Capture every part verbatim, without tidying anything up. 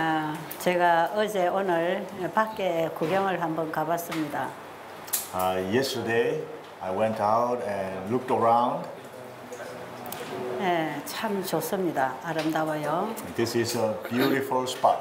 아, 제가 어제 오늘 밖에 구경을 한번 가봤습니다. Uh, yesterday, I went out and looked around. 예, 참 좋습니다. 아름다워요. This is a beautiful spot.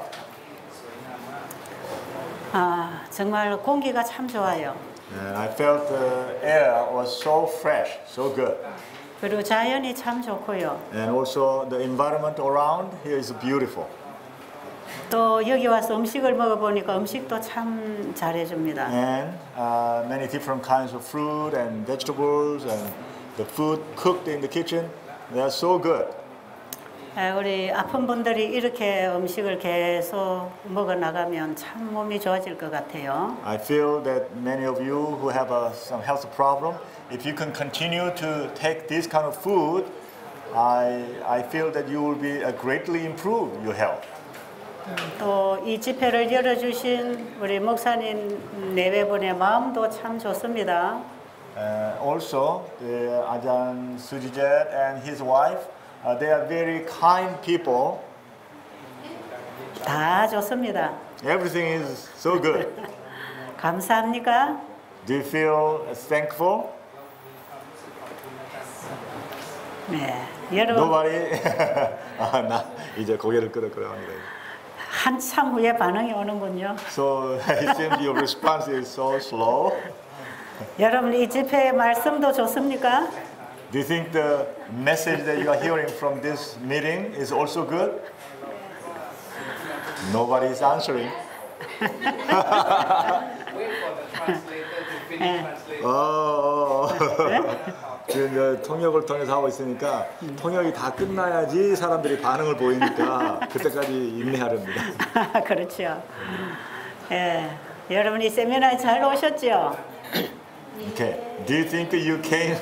아, 정말 공기가 참 좋아요. And I felt the air was so fresh, so good. 그리고 자연이 참 좋고요. And also the environment around here is beautiful. 또 여기 와서 음식을 먹어보니까 음식도 참 잘해줍니다. And uh, many different kinds of fruit and vegetables and the food cooked in the kitchen, they are so good. 예, 우리 아픈 분들이 이렇게 음식을 계속 먹어 나가면 참 몸이 좋아질 것 같아요. I feel that many of you who have a, some health problem, if you can continue to take this kind of food, I, I feel that you will be uh, greatly improve your health. 또 이 집회를 열어주신 우리 목사님 내외분의 마음도 참 좋습니다. Uh, also, the Ajahn Sujijet and his wife, uh, they are very kind people. 다 좋습니다. Everything is so good. 감사합니까? Do you feel thankful? 네, 여러분 Nobody. 아, 나 이제 고개를 끄덕끄덕합니다. 한참 후에 반응이 오는군요. So it seems your response is so slow. 여러분 이 집회의 말씀도 좋습니까? Do you think the message that you are hearing from this meeting is also good? Nobody is answering. Wait for the translator to finish translating. 어, 지금 저 통역을 통해서 하고 있으니까 통역이 다 끝나야지 사람들이 반응을 보이니까 그때까지 인내하렵니다. 그렇죠. 예, 여러분 이 세미나에 잘 오셨죠? Okay. Do you think you came?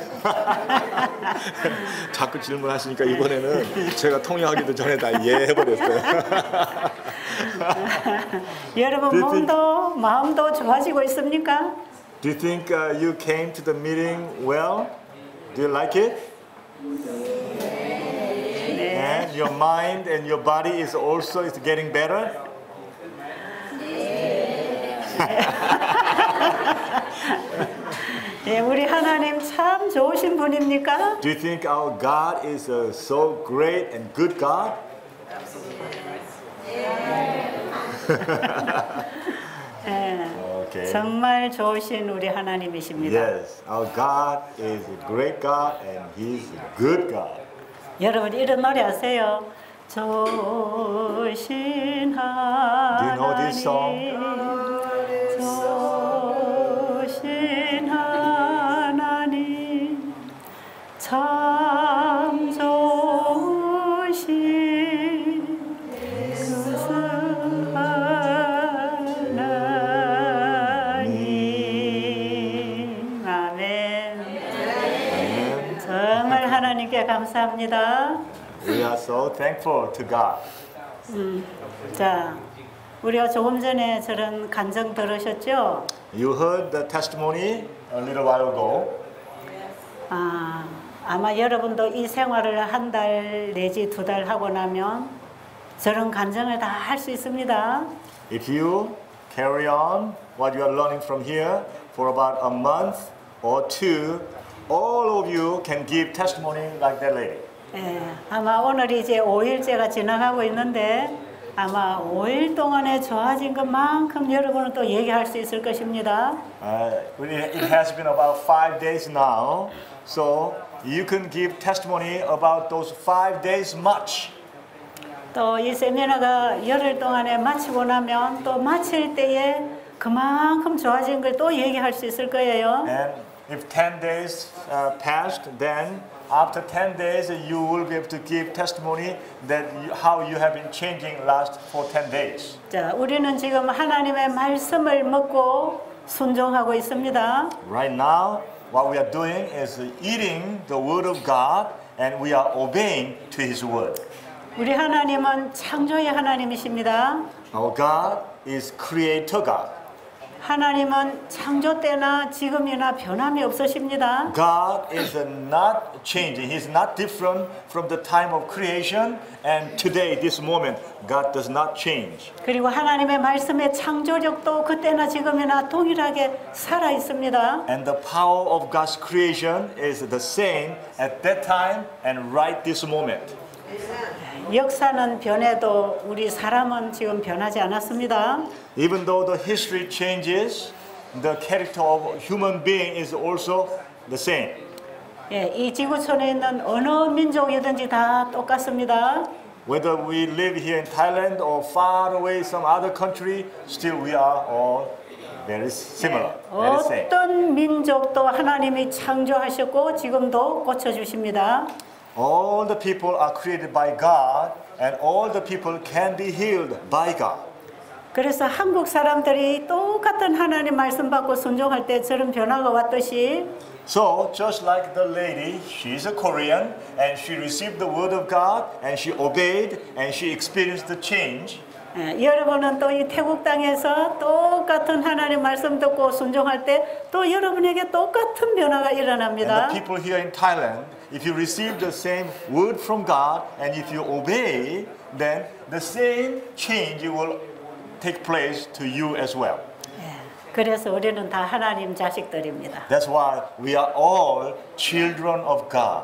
자꾸 질문하시니까 이번에는 제가 통역하기도 전에 다 이해해버렸어요. 여러분 몸도 마음도 좋아지고 있습니까? Do you think uh, you came to the meeting well? Do you like it? 네. And your mind and your body is also is getting better? 예, 우리 하나님 참 좋으신 분입니까? Do you think our God is a so great and good God? 예, Okay. 정말 좋으신 우리 하나님이십니다. Yes, our God is a great God and He's a good God. 여러분 이런 노래 아세요? 좋으신 Do you know this 하나님, song? 좋으신 하나님, 참 좋으신 그 하나님. 아멘. Amen. 정말 하나님께 감사합니다. We are so thankful to God. 자, 우리가 조금 전에 저런 간증 들으셨죠? You heard the testimony a little while ago. 아, 아마 여러분도 이 생활을 한 달 내지 두 달 하고 나면 저런 간증을 다 할 수 있습니다. If you carry on what you are learning from here for about a month or two, all of you can give testimony like that lady. 예, 아마 오늘이 이제 오 일째가 지나가고 있는데 아마 오 일 동안에 좋아진 것만큼 여러분은 또 얘기할 수 있을 것입니다. Uh, it it has been about five days now, so you can give testimony about those five days much. 또 이 세미나가 열흘 동안에 마치고 나면 또 마칠 때에 그만큼 좋아진 걸 또 얘기할 수 있을 거예요. And if ten days uh, passed, then after ten days you will be able to give testimony that you, how you have been changing last for ten days. 자, 우리는 지금 하나님의 말씀을 먹고 순종하고 있습니다. Right now, what we are doing is eating the word of God and we are obeying to His word. 우리 하나님은 창조의 하나님이십니다. Our God is Creator God. 하나님은 창조 때나 지금이나 변함이 없으십니다. God is not changing. He's not different from the time of creation and today, this moment. God does not change. 그리고 하나님의 말씀의 창조력도 그때나 지금이나 동일하게 살아 있습니다. And the power of God's creation is the same at that time and right this moment. 역사는 변해도 우리 사람은 지금 변하지 않았습니다. Even though the history changes, the character of human being is also the same. 예, 이 지구촌에 있는 어느 민족이든지 다 똑같습니다. Whether we live here in Thailand or far away some other country, still we are all very similar, very same. 어떤 민족도 하나님이 창조하셨고 지금도 고쳐주십니다. All the people are created by God, and all the people can be healed by God. 그래서 한국 사람들이 똑같은 하나님 말씀 받고 순종할 때 저런 변화가 왔듯이 So, just like the lady, she's a Korean, and she received the word of God, and she obeyed, and she experienced the change. 예, 여러분은 또 이 태국 땅에서 똑같은 하나님 말씀 듣고 순종할 때 또 여러분에게 똑같은 변화가 And 일어납니다. the people here in Thailand, if you receive the same word from God, and if you obey, then the same change will take place to you as well. 예, 그래서 우리는 다 하나님 자식들입니다. That's why we are all children of God.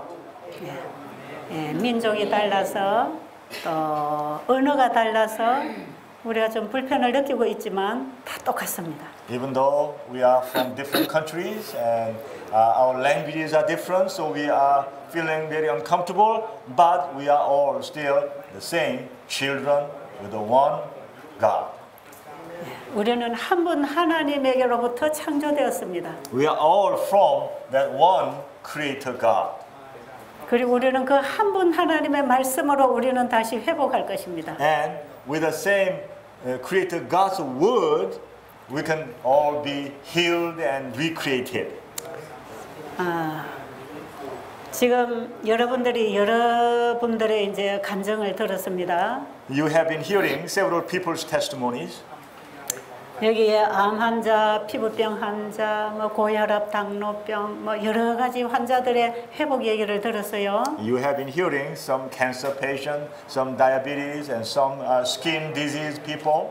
예, 민족이 달라서 또 언어가 달라서 우리가 좀 불편을 느끼고 있지만 다 똑같습니다. Even though we are from different countries and uh, our languages are different, so we are feeling very uncomfortable, but we are all still the same children with the one God. 우리는 한 분 하나님에게로부터 창조되었습니다. We are all from that one Creator God. 그리고 우리는 그 한 분 하나님의 말씀으로 우리는 다시 회복할 것입니다. And with the same uh, Creator God's word, we can all be healed and recreated. 아, 지금 여러분들이 여러분들의 이제 간증을 들었습니다. You have been hearing several people's testimonies. 여기에 암 환자, 피부병 환자, 뭐 고혈압, 당뇨병, 뭐 여러 가지 환자들의 회복 얘기를 들었어요. You have been hearing some cancer patient, some diabetes, and some uh, skin disease people.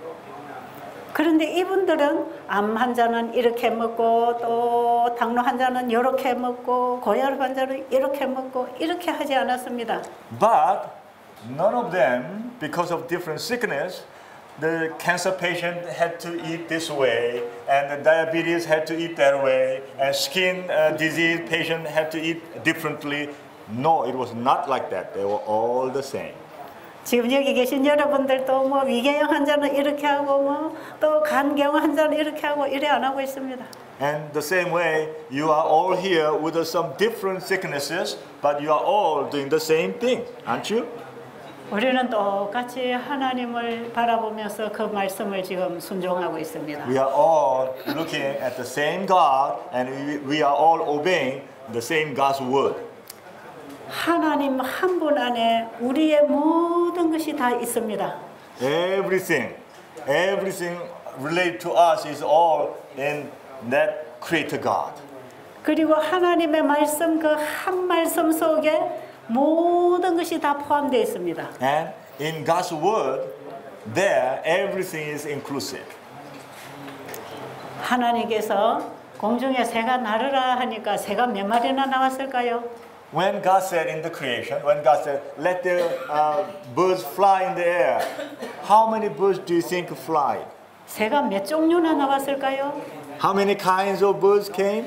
그런데 이분들은 암 환자는 이렇게 먹고 또 당뇨 환자는 이렇게 먹고 고혈압 환자는 이렇게 먹고 이렇게 하지 않았습니다. But none of them, because of different sickness, the cancer patient had to eat this way, and the diabetes had to eat that way, and skin uh, disease patient had to eat differently. No, it was not like that. They were all the same. 지금 여기 계신 여러분들도 뭐 위궤양 환자는 이렇게 하고 뭐 또 간경 환자는 이렇게 하고 이래 안 하고 있습니다. And the same way, you are all here with some different sicknesses, but you are all doing the same thing, aren't you? 우리는 똑같이 하나님을 바라보면서 그 말씀을 지금 순종하고 있습니다. We are all looking at the same God, and we, we are all obeying the same God's word. 하나님 한 분 안에 우리의 모든 것이 다 있습니다. Everything, everything related to us is all in that Creator God. 그리고 하나님의 말씀 그 한 말씀 속에 모든 것이 다 포함되어 있습니다. And in God's word, there everything is inclusive. 하나님께서 공중에 새가 나르라 하니까 새가 몇 마리나 나왔을까요? When God said in the creation, when God said, let the uh, birds fly in the air, how many birds do you think fly? 새가 몇 종류나 나왔을까요? How many kinds of birds came?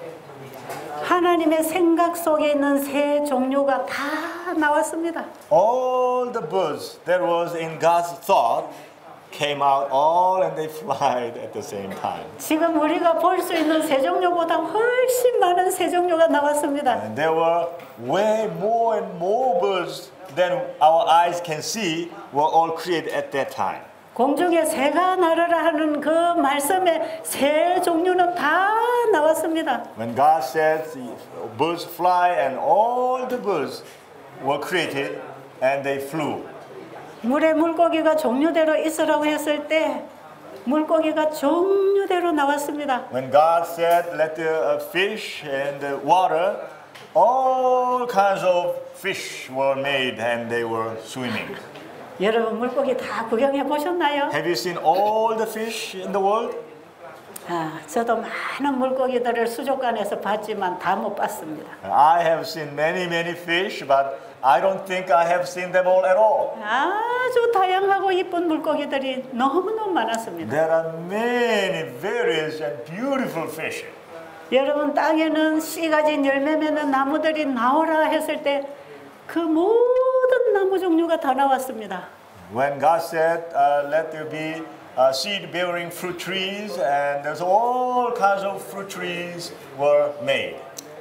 하나님의 생각 속에 있는 새 종류가 다 나왔습니다. All the birds that was in God's thought came out all and they flied at the same time. 지금 우리가 볼 수 있는 새 종류보다 훨씬 많은 새 종류가 나왔습니다. And there were way more and more birds than our eyes can see were all created at that time. 공중에 새가 나르라 하는 그 말씀에 새 종류는 다 나왔습니다. When God said birds fly and all the birds were created and they flew. 물에 물고기가 종류대로 있으라고 했을 때 물고기가 종류대로 나왔습니다. When God said, let the uh, fish and the water, all kinds of fish were made and they were swimming. 여러분 물고기 다 구경해 보셨나요? Have you seen all the fish in the world? 아, 저도 많은 물고기들을 수족관에서 봤지만 다 못 봤습니다. I have seen many, many fish, but I don't think I have seen them all at all. 아주 다양하고 이쁜 물고기들이 너무너무 많았습니다. There are many various and beautiful fish. 여러분 땅에는 씨 가진 열매 맺는 나무들이 나오라 했을 때 그 모든 나무 종류가 다 나왔습니다. When God said, uh, let there be uh, seed-bearing fruit trees, and there's all kinds of fruit trees were made.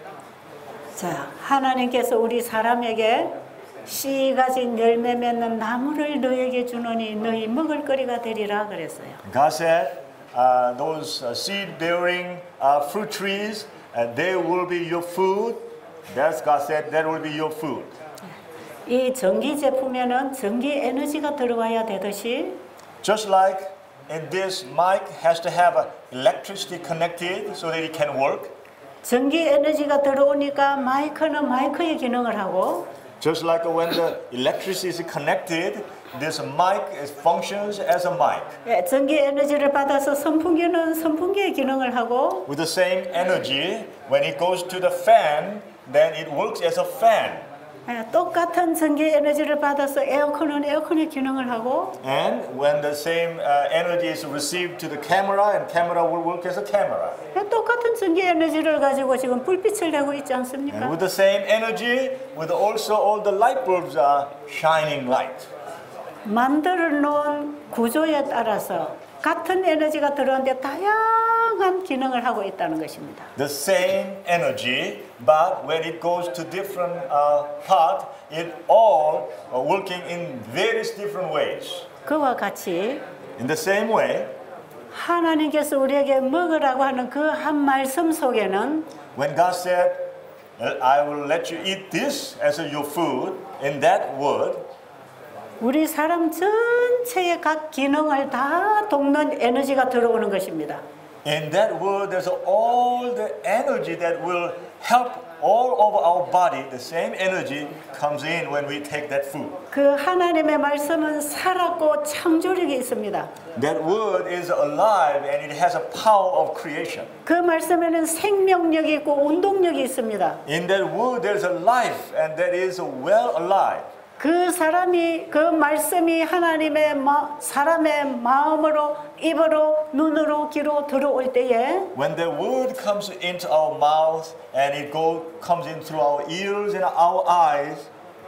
자, 하나님께서 우리 사람에게 씨 가진 열매 맺는 나무를 너에게 주노니 너희 먹을 거리가 되리라 그랬어요. God said, uh, those uh, seed-bearing uh, fruit trees, and they will be your food. That's God said, that will be your food. 이 전기 제품에는 전기 에너지가 들어와야 되듯이 Just like in this mic has to have electricity connected so that it can work. 전기 에너지가 들어오니까 마이크는 마이크의 기능을 하고 Just like when the electricity is connected, this mic is, functions as a mic. 예, 전기 에너지를 받아서 선풍기는 선풍기의 기능을 하고 With the same energy, when it goes to the fan, then it works as a fan. 예, 똑같은 전기 에너지를 받아서 에어컨은 에어컨의 기능을 하고 And when the same uh, energy is received to the camera, and camera will work as a camera. 예, 똑같은 전기 에너지를 가지고 지금 불빛을 내고 있지 And 않습니까? with the same energy, with also all the light bulbs are shining light. 만들어 놓은 구조에 따라서 같은 에너지가 들어오는데 다양한 기능을 하고 있다는 것입니다. The same energy, but when it goes to different uh, part, it all uh, working in various different ways. 그와 같이 In the same way, 하나님께서 우리에게 먹으라고 하는 그 한 말씀 속에는 when God said, I will let you eat this as your food, in that word, 우리 사람 전체의 각 기능을 다 돕는 에너지가 들어오는 것입니다. in that word there's all the energy that will help all of our body. The same energy comes in when we take that food. 그 하나님의 말씀은 살았고 창조력이 있습니다. That word is alive and it has a power of creation. 그 말씀에는 생명력이 있고 운동력이 있습니다. In that word there's a life and that is well alive. 그 사람이 그 말씀이 하나님의 마, 사람의 마음으로 입으로 눈으로 귀로 들어올 때에 When the word comes into our mouth and it go, comes in through our ears and our eyes,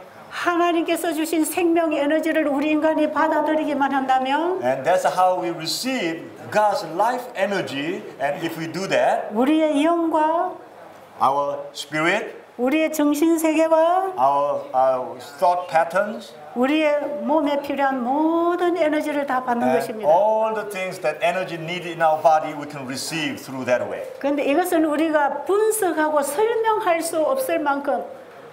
하나님께서 주신 생명 에너지를 우리 인간이 받아들이기만 한다면 and that's how we receive God's life energy. And if we do that, 우리의 영과 our spirit, 우리의 정신 세계와 our, our thought patterns, 우리의 몸에 필요한 모든 에너지를 다 받는 and 것입니다. all the things that energy needed in our body, we can receive through that way. 그런데 이것은 우리가 분석하고 설명할 수 없을 만큼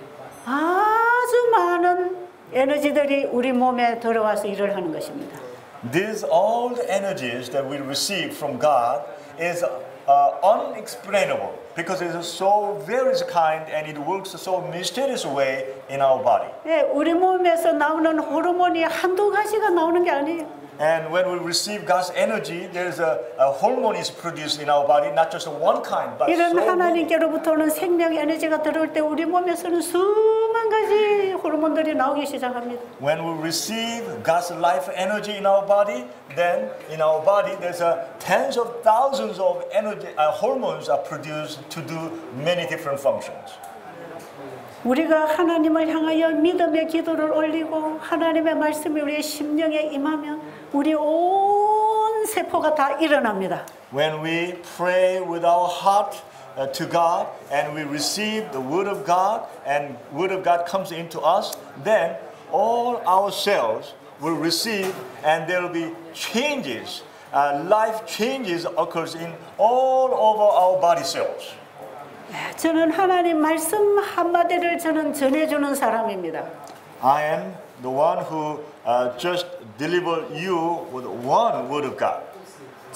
아주 많은 에너지들이 우리 몸에 들어와서 일을 하는 것입니다. These all the energies that we receive from God is uh, unexplainable because it is so various kind and it works so mysterious way in our body. 예, 우리 몸에서 나오는 호르몬이 한두 가지가 나오는 게 아니에요. And when we receive God's energy, there's a, a hormone is produced in our body, not just one kind, but 이런 so many. 하나님께로부터 오는 생명 에너지가 들어올 때 우리 몸에서는 수만 가지 호르몬들이 나오기 시작합니다. When we receive God's life energy in our body, then in our body there's a tens of thousands of energy uh, hormones are produced to do many different functions. 우리가 하나님을 향하여 믿음의 기도를 올리고 하나님의 말씀이 우리의 심령에 임하면 우리 온 세포가 다 일어납니다. When we pray with our heart uh, to God and we receive the word of God and word of God comes into us, then all our cells will receive and there will be changes. Uh, life changes occurs in all over our body cells. 저는 하나님 말씀 한마디를 저는 전해주는 사람입니다. I am the one who uh, just delivered you with one word of God.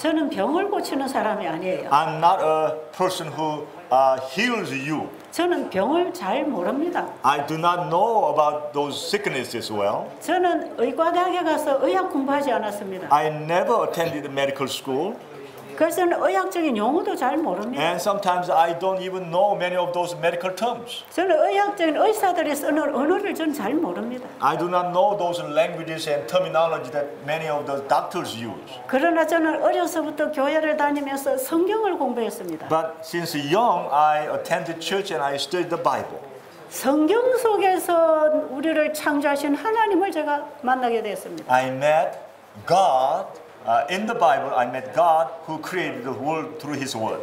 저는 병을 고치는 사람이 아니에요. I'm not a person who uh, heals you. 저는 병을 잘 모릅니다. I do not know about those sicknesses well. 저는 의과대학에 가서 의학 공부하지 않았습니다. I never attended medical school. 그래서 저는 의학적인 용어도 잘 모릅니다. And sometimes I don't even know many of those medical terms. 저는 의학적인 의사들이 쓰는 언어를 전 잘 모릅니다. I do not know those languages and terminology that many of the doctors use. 그러나 저는 어려서부터 교회를 다니면서 성경을 공부했습니다. But since young, I attended church and I studied the Bible. 성경 속에서 우리를 창조하신 하나님을 제가 만나게 됐습니다. I met God uh, in the Bible. I met God who created the world through His Word.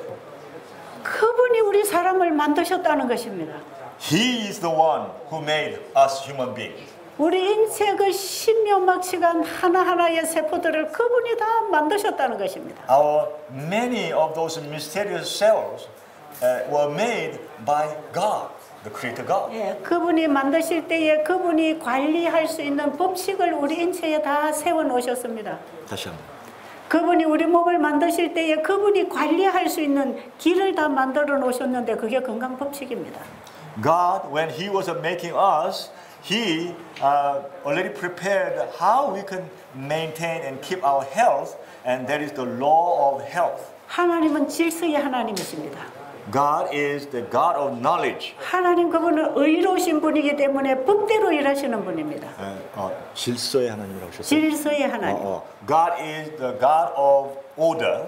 그분이 우리 사람을 만드셨다는 것입니다. He is the one who made us human beings. 우리 인체 그 신묘막측한 하나하나의 세포들을 그분이 다 만드셨다는 것입니다. Our many of those mysterious cells uh, were made by God, the Creator God. 예, 그분이 만드실 때에 그분이 관리할 수 있는 법칙을 우리 인체에 다 세워 놓으셨습니다. 다시 한번. 그분이 우리 몸을 만드실 때에 그분이 관리할 수 있는 길을 다 만들어 놓으셨는데 그게 건강 법칙입니다. God, when He was making us, He uh, already prepared how we can maintain and keep our health, and that is the law of health. 하나님은 질서의 하나님이십니다. God is the God of knowledge. 하나님 그분은 의로우신 분이기 때문에 법대로 일하시는 분입니다. 어, 어, 질서의 하나님이라고 하셨어요. 질서의 하나님. 어, 어. God is the God of order.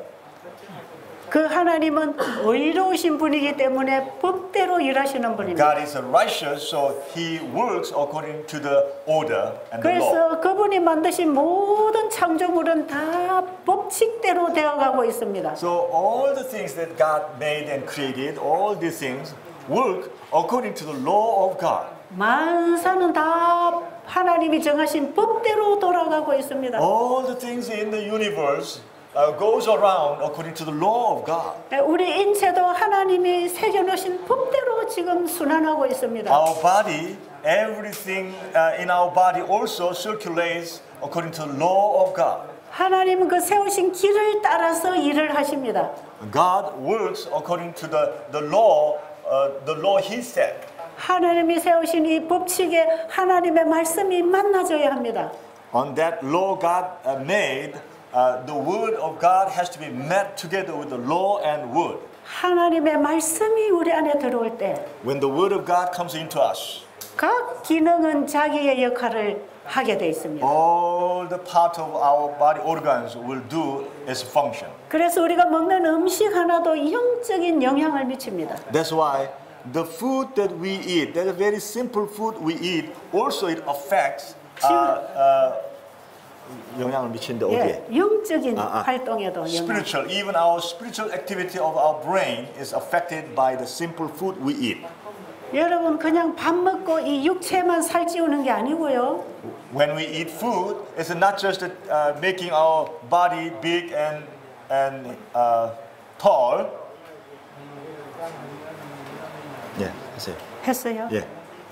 그 하나님은 의로우신 분이기 때문에 법대로 일하시는 분입니다. God is righteous, so He works according to the order and the law. 그래서 그분이 만드신 모든 창조물은 다 법칙대로 되어가고 있습니다. So all the things that God made and created, all these things work according to the law of God. 만사는 다 하나님이 정하신 법대로 돌아가고 있습니다. All the things in the universe uh, goes around according to the law of God. 우리 인체도 하나님이 새겨놓으신 법대로 지금 순환하고 있습니다. Our body, everything uh, in our body also circulates according to the law of God. 하나님은 그 세우신 길을 따라서 일을 하십니다. God works according to the, the law, uh, the law He set. 하나님이 세우신 이 법칙에 하나님의 말씀이 만나져야 합니다. On that law God uh, made, uh, the word of God has to be met together with the law and word. 하나님의 말씀이 우리 안에 들어올 때 When the word of God comes into us, 각 기능은 자기의 역할을 하게 돼 있습니다. all the part of our body organs will do its function. 그래서 우리가 먹는 음식 하나도 영적인 영향을 미칩니다. That's why the food that we eat, that very simple food we eat, also it affects uh, uh, 영향을 미치는데 어디에? 예, 영적인 아, 아. 활동에도 영향. Spiritual, even our spiritual activity of our brain is affected by the simple food we eat. 여러분 그냥 밥 먹고 이 육체만 살찌우는 게 아니고요. When we eat food, it's not just uh, making our body big and and uh, tall. 예, 하세요. 했어요. 예.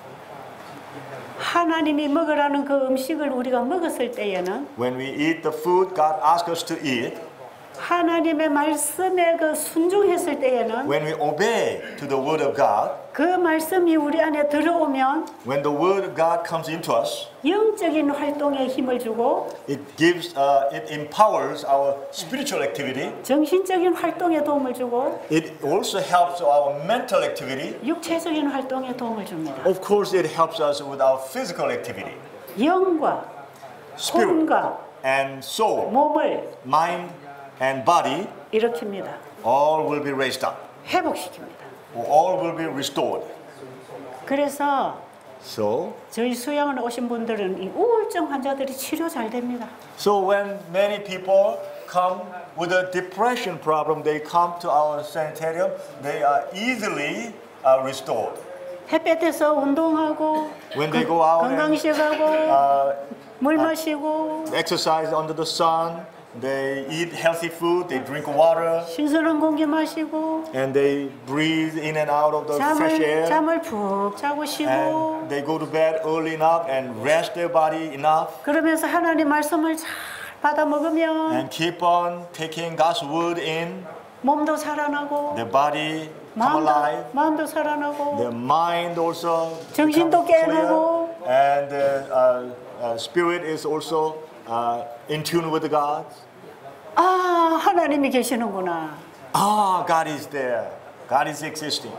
하나님이 먹으라는 그 음식을 우리가 먹었을 때에는 When we eat the food God asks us to eat, 하나님의 말씀에 그 순종했을 때에는 when we obey to the word of God, 그 말씀이 우리 안에 들어오면 when the word of God comes into us, 영적인 활동에 힘을 주고 it gives, uh, it empowers our spiritual activity. 정신적인 활동에 도움을 주고 It also helps our mental activity. 육체적인 활동에 도움을 줍니다. Of course, it helps us with our physical activity. 영과 Spirit 혼과 and soul, 몸을 mind and body, 일으킵니다. all will be raised up. 회복시킵니다. All will be restored. 그래서 So, 저희 수양원 오신 분들은 이 우울증 환자들이 치료 잘 됩니다. so when many people come with a depression problem, they come to our sanitarium, they are easily uh, restored. 햇볕에서 운동하고 When they go out and 건강식하고 uh, 물 마시고 exercise under the sun, they eat healthy food, they drink water, 신선한 공기 마시고 and they breathe in and out of the fresh 잠을 air. 잠을 푹 자고 쉬고 And they go to bed early enough and rest their body enough. 그러면서 하나님 말씀을 잘 받아 먹으면 and keep on taking God's word in, 몸도 살아나고 their body come 마음도, alive, 마음도 살아나고 their mind also 정신도 become clear, 깨어나고 and the uh, uh, spirit is also uh, in tune with God. 아 하나님이 계시는구나. Ah, God is there. God is existing.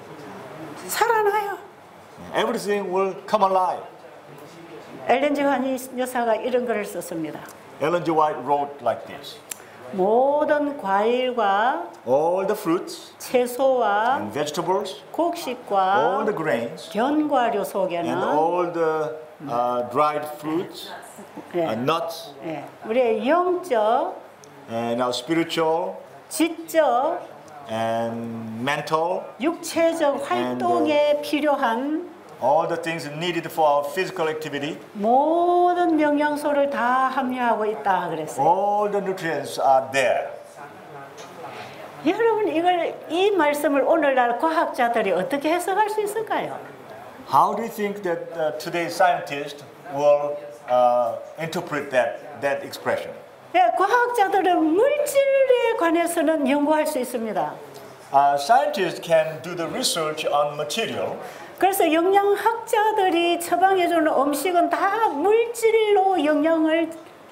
살아나요. Everything will come alive. 엘렌 지 화이트 여사가 이런 글을 썼습니다. Ellen G. White wrote like this. 모든 과일과 All the fruits 채소와 and vegetables, all 곡식과 the grains, 견과류 and 속에는 all the uh, dried fruits, 예, and nuts, 예, 우리의 영적, and our spiritual 지적, and mental, 육체적 활동에 필요한 all the things needed for our physical activity, 모든 영양소를 다 함유하고 있다 그랬어요. all the nutrients are there. 여러분 이걸 이 말씀을 오늘날 과학자들이 어떻게 해석할 수 있을까요? How do you think that uh, today's scientists will uh, interpret that, that expression? 예, 과학자들은 물질에 관해서는 연구할 수 있습니다. Uh, scientists can do the research on material. 그래서 영양학자들이 처방해주는 음식은 다 물질로 영양을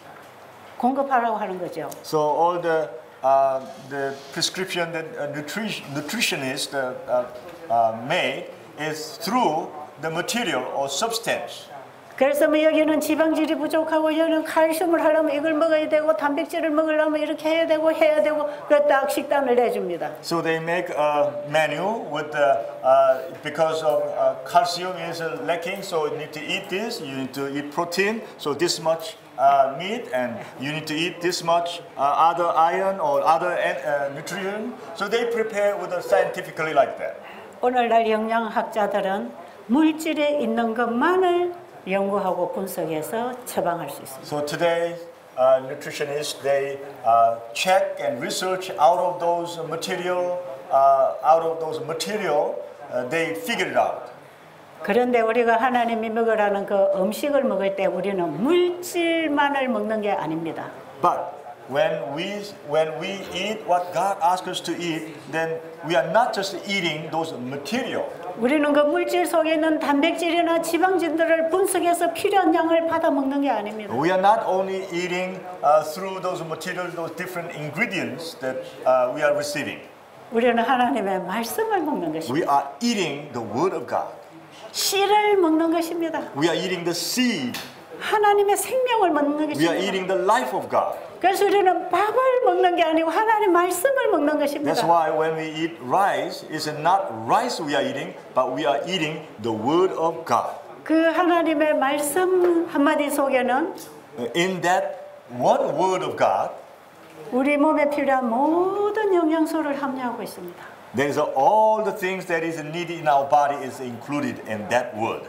공급하라고 하는 거죠. So all the uh, the prescription that a nutri- nutritionist uh, uh, uh, made is through the material or substance. 그래서 뭐 여기는 지방질이 부족하고 여기는 칼슘을 하려면 이걸 먹어야 되고 단백질을 먹으려면 이렇게 해야 되고 해야 되고 그 딱 식단을 내줍니다. So they make a menu with the uh, because of uh, calcium is uh, lacking, so you need to eat this. You need to eat protein, so this much uh, meat, and you need to eat this much uh, other iron or other uh, nutrient. So they prepare with a scientifically like that. 오늘날 영양학자들은 물질에 있는 것만을 연구하고 분석해서 처방할 수 있습니다. So today, uh, nutritionists they uh, check and research out of those material, uh, out of those material, uh, they figure it out. 그런데 우리가 하나님이 먹으라는 그 음식을 먹을 때 우리는 물질만을 먹는 게 아닙니다. But when we when we eat what God asks us to eat, then we are not just eating those material. 우리는 그 물질 속에 있는 단백질이나 지방진들을 분석해서 필요한 양을 받아 먹는 게 아닙니다. We are not only eating uh, through those materials, those different ingredients that uh, we are receiving. 우리는 하나님의 말씀을 먹는 것입니다. We are eating the Word of God. 씨를 먹는 것입니다. We are eating the seed. 하나님의 생명을 먹는 We are 것입니다. eating the life of God. 그래서 우리는 밥을 먹는 게 아니고 하나님 말씀을 먹는 것입니다. That's why when we eat rice, it's not rice we are eating, but we are eating the Word of God. 그 하나님의 말씀 한마디 속에는 In that one Word of God, 우리 몸에 필요한 모든 영양소를 함유하고 있습니다. there is all the things that is needed in our body is included in that Word.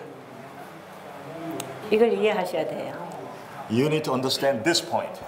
이걸 이해하셔야 돼요. You need to understand this point.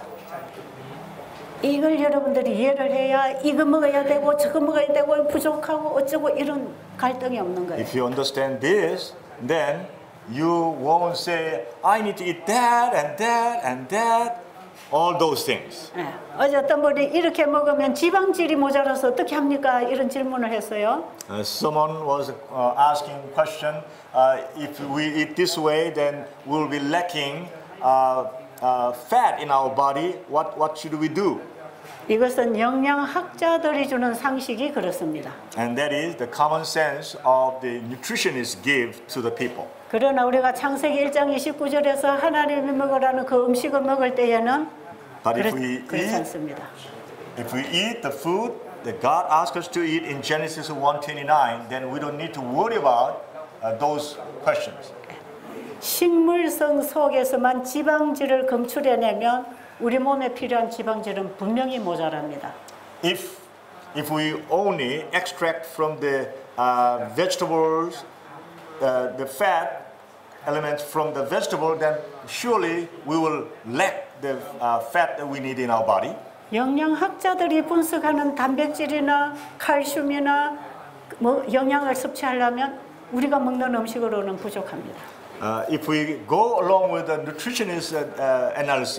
이걸 여러분들이 이해를 해야 이거 먹어야 되고 저거 먹어야 되고 부족하고 어쩌고 이런 갈등이 없는 거예요. If you understand this, then you won't say, I need to eat that and that and that, all those things. 예. 어제 어떤 분이 이렇게 먹으면 지방질이 모자라서 어떻게 합니까? 이런 질문을 했어요. Uh, someone was uh, asking question, uh, if we eat this way, then we'll be lacking uh, uh, fat in our body. What, what should we do? 이것은 영양학자들이 주는 상식이 그렇습니다. And that is the common sense of the nutritionists give to the people. 그러나 우리가 창세기 일 장 이십구 절에서 하나님이 먹으라는 그 음식을 먹을 때에는 But if 그렇, we 그렇지 eat, 않습니다. if we eat the food that God asked us to eat in Genesis one twenty-nine, then we don't need to worry about uh, those questions. 식물성 속에서만 지방질을 검출해내면 우리 몸에 필요한 지방질은 분명히 모자랍니다. If if we only extract from the uh, vegetables uh, the fat elements from the vegetable, then surely we will lack the uh, fat that we need in our body. 영양학자들이 분석하는 단백질이나 칼슘이나 뭐 영양을 섭취하려면 우리가 먹는 음식으로는 부족합니다. Uh, if we go along with the nutritionist uh, uh, analysis,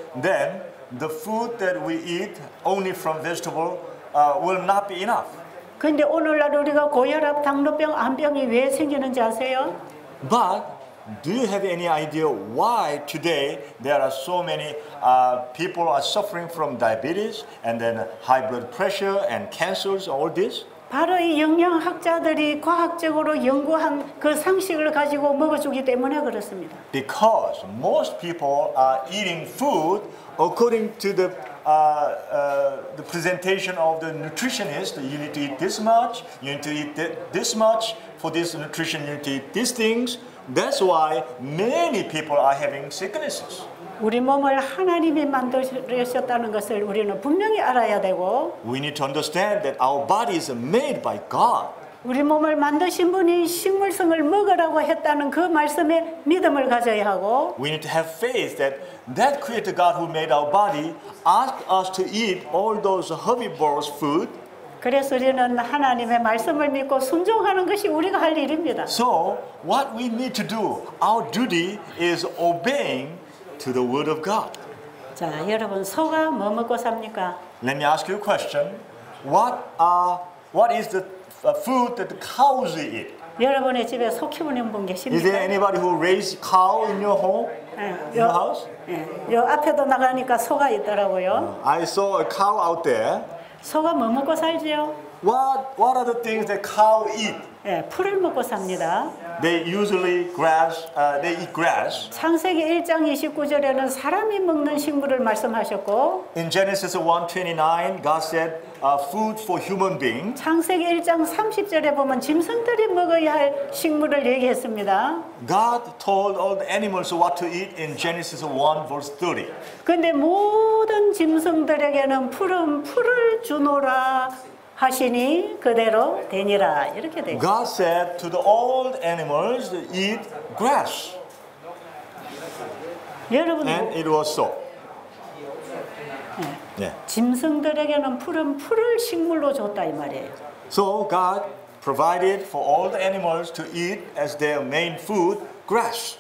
then the food that we eat only from vegetable uh, will not be enough. 근데 오늘날 우리가 고혈압, 당뇨병, 암병이 왜 생기는지 아세요? But do you have any idea why today there are so many uh, people are suffering from diabetes and then high blood pressure and cancers, all this? 바로 이 영양학자들이 과학적으로 연구한 그 상식을 가지고 먹어주기 때문에 그렇습니다. Because most people are eating food according to the uh, uh, the presentation of the nutritionist. You need to eat this much. You need to eat th- this much. For this nutrition, you need to eat these things. That's why many people are having sicknesses. 우리 몸을 하나님이 만드셨다는 것을 우리는 분명히 알아야 되고 We need to understand that our body is made by God. 우리 몸을 만드신 분이 식물성을 먹으라고 했다는 그 말씀에 믿음을 가져야 하고 We need to have faith that that Creator God who made our body asked us to eat all those herbivorous food. 그래서 우리는 하나님의 말씀을 믿고 순종하는 것이 우리가 할 일입니다. So what we need to do, our duty is obeying to the word of God. 자, 여러분 소가 뭐 먹고 삽니까? Let me ask you a question. What are what is the uh, food that the cows eat? 여러분의 집에 소 키우는 분 Is there 계십니까? anybody who raise cow in your home, 예, in your house? 예, 요 앞에도 나가니까 소가 있더라고요. I saw a cow out there. 소가 뭐 먹고 살지요? What what are the things that cow eat? 예, 풀을 먹고 삽니다. They usually grass. Uh, they eat grass. 창세기 일 장 이십구 절에는 사람이 먹는 식물을 말씀하셨고 In Genesis one twenty-nine, God said, uh, "Food for human beings." 창세기 일 장 삼십 절에 보면 짐승들이 먹어야 할 식물을 얘기했습니다. God told all the animals what to eat in Genesis one verse thirty. 근데 모든 짐승들에게는 푸른 풀을 주노라 하시니 그대로 되니라 이렇게 되죠. God said to the old animals, "Eat grass," 여러분 and it was so. Yeah. 짐승들에게는 푸른 풀을 식물로 줬다 이 말이에요. So God provided for all the animals to eat as their main food grass.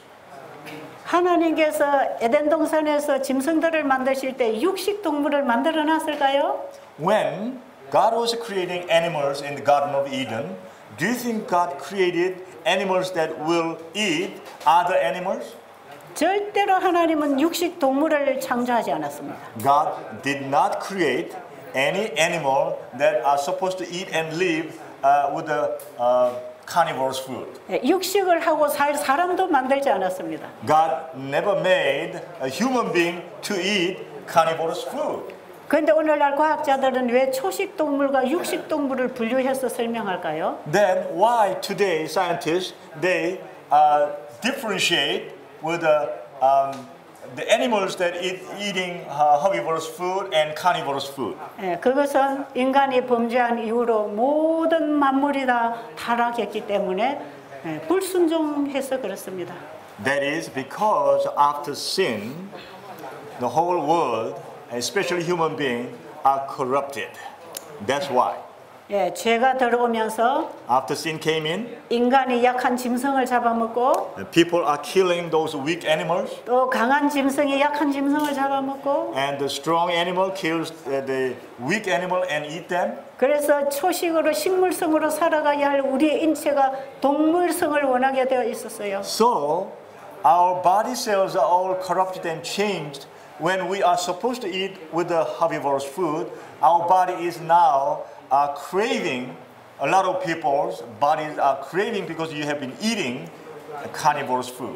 하나님께서 에덴 동산에서 짐승들을 만드실 때 육식 동물을 만들어 놨을까요? When God was creating animals in the Garden of Eden, do you think God created animals that will eat other animals? 절대로 하나님은 육식 동물을 창조하지 않았습니다. God did not create any animal that are supposed to eat and live uh, with the uh, carnivorous food. 예, 육식을 하고 살 사람도 만들지 않았습니다. God never made a human being to eat carnivorous food. 그런데 오늘날 과학자들은 왜 초식 동물과 육식 동물을 분류해서 설명할까요? Then why today scientists they uh, differentiate with the um, the animals that eat eating uh, herbivorous food and carnivorous food? 예, 그것은 인간이 범죄한 이후로 모든 만물이 다 타락했기 때문에 예, 불순종해서 그렇습니다. That is because after sin, the whole world, especially human beings, are corrupted. That's why. 예, 죄가 들어오면서 After sin came in, 인간이 약한 짐승을 잡아먹고 people are killing those weak animals, 또 강한 짐승이 약한 짐승을 잡아먹고 and the strong animal kills uh, the weak animal and eat them. 그래서 초식으로 식물성으로 살아가야 할 우리의 인체가 동물성을 원하게 되어 있었어요. So, our body cells are all corrupted and changed. When we are supposed to eat with the herbivorous food, our body is now uh, craving. A lot of people's bodies are craving because you have been eating carnivorous food.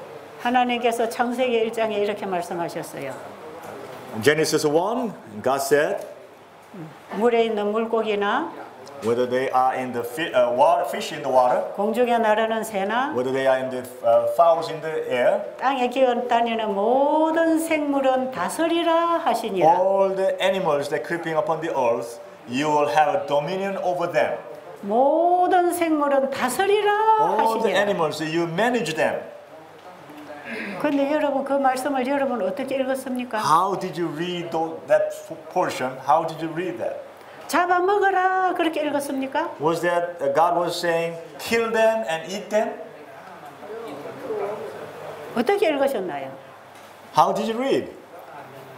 하나님께서 창세기 일 장에 이렇게 말씀하셨어요. In Genesis one, God said, 물에 있는 물고기나 whether they are in the fi- uh, water, fish in the water, 공중에 나르는 새나 whether they are in the uh, fowls in the air, 땅에 기어 다니는 모든 생물은 다스리라 하시니라. all the animals that are creeping upon the earth, you will have a dominion over them. 모든 생물은 다스리라 All the 하시니라. animals, you manage them. 근데 여러분 그 말씀을 여러분 어떻게 읽었습니까? How did you read tho- that f- portion? How did you read that? 잡아먹어라 그렇게 읽었습니까? Was that uh, God was saying, kill them and eat them? 어떻게 읽으셨나요? How did you read?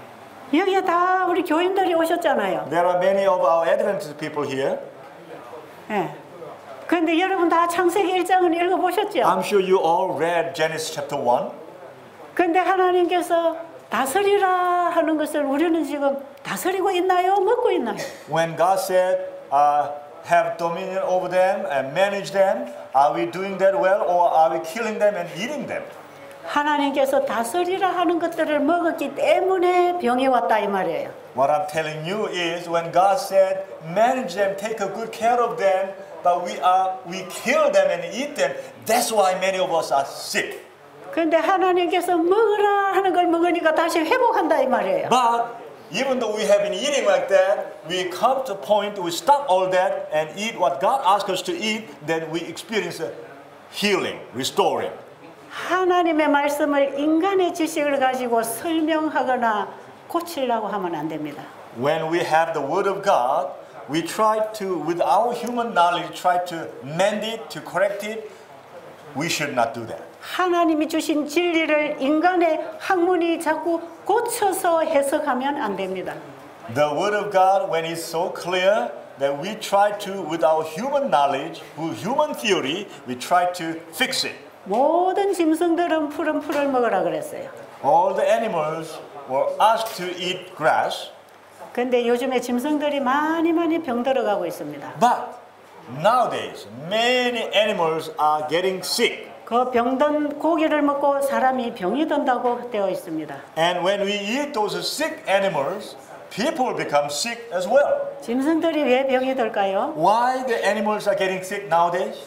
여기에 다 우리 교인들이 오셨잖아요. There are many of our Adventist people here. 예. 그런데 여러분 다 창세기 일 장은 읽어보셨죠? I'm sure you all read Genesis chapter one. 그런데 하나님께서 다스리라 하는 것을 우리는 지금 다스리고 있나요? 먹고 있나요? When God said, uh, have dominion over them and manage them, are we doing that well or are we killing them and eating them? 하나님께서 다스리라 하는 것들을 먹었기 때문에 병이 왔다 이 말이에요. What I'm telling you is when God said, manage them, take a good care of them, but we are we kill them and eat them, that's why many of us are sick. 그런데 하나님께서 먹으라 하는 걸 먹으니까 다시 회복한다 이 말이에요. But even though we have been eating like that, we come to a point we stop all that and eat what God asked us to eat, then we experience a healing, restoring. 하나님의 말씀을 인간의 지식을 가지고 설명하거나 고치려고 하면 안 됩니다. When we have the word of God, we try to, with our human knowledge, try to mend it, to correct it. We should not do that. 하나님이 주신 진리를 인간의 학문이 자꾸 고쳐서 해석하면 안 됩니다. The word of God, when it's so clear that we try to, with our human knowledge, with human theory, we try to fix it. 모든 짐승들은 푸른 풀을 먹으라 그랬어요. All the animals were asked to eat grass, 근데 요즘에 짐승들이 많이 많이 병들어가고 있습니다. but nowadays many animals are getting sick. 그 병든 고기를 먹고 사람이 병이 든다고 되어 있습니다. And when we eat those sick animals, people become sick as well. 짐승들이 왜 병이 들까요? Why the animals are getting sick nowadays?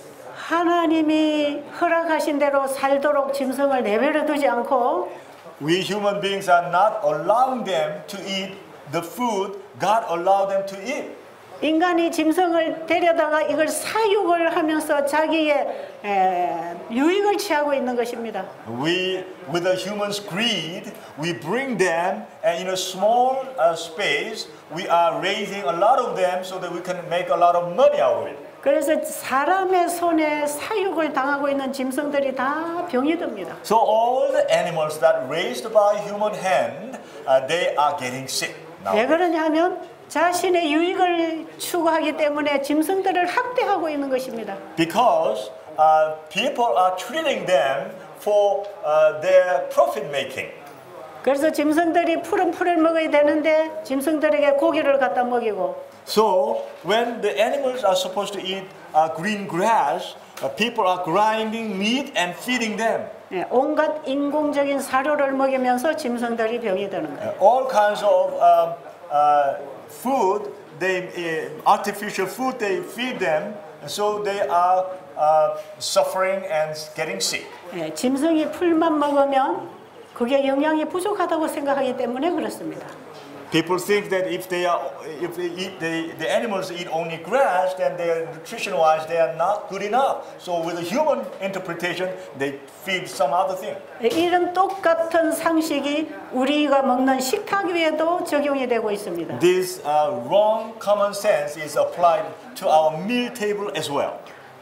하나님이 허락하신 대로 살도록 짐승을 내버려 두지 않고 We human beings are not allowing them to eat the food God allowed them to eat. 인간이 짐승을 데려다가 이걸 사육을 하면서 자기의 에, 유익을 취하고 있는 것입니다. We, with the human's greed, we bring them and in a small uh, space, we are raising a lot of them so that we can make a lot of money out of it. 그래서 사람의 손에 사육을 당하고 있는 짐승들이 다 병이 듭니다. So all the animals that raised by human hand, uh, they are getting sick now. 왜 그러냐 하면 자신의 유익을 추구하기 때문에 짐승들을 학대하고 있는 것입니다. Because uh, people are treating them for uh, their profit making. 그래서 짐승들이 푸른 풀을 먹어야 되는데 짐승들에게 고기를 갖다 먹이고 So when the animals are supposed to eat uh, green grass, uh, people are grinding meat and feeding them. 네, 온갖 인공적인 사료를 먹이면서 짐승들이 병이 드는 거예요. Uh, all kinds of um, uh, food, they uh, artificial food, they feed them, and so they are uh, suffering and getting sick. 네, 짐승이 풀만 먹으면 그게 영양이 부족하다고 생각하기 때문에 그렇습니다. People think that if they are, if they eat, they, the animals eat only grass, then they nutrition-wise they are not good enough. So with a human interpretation, they feed some other thing. 이런 똑같은 상식이 우리가 먹는 식탁 위에도 적용이 되고 있습니다. This uh, wrong common sense is applied to our meal table as well.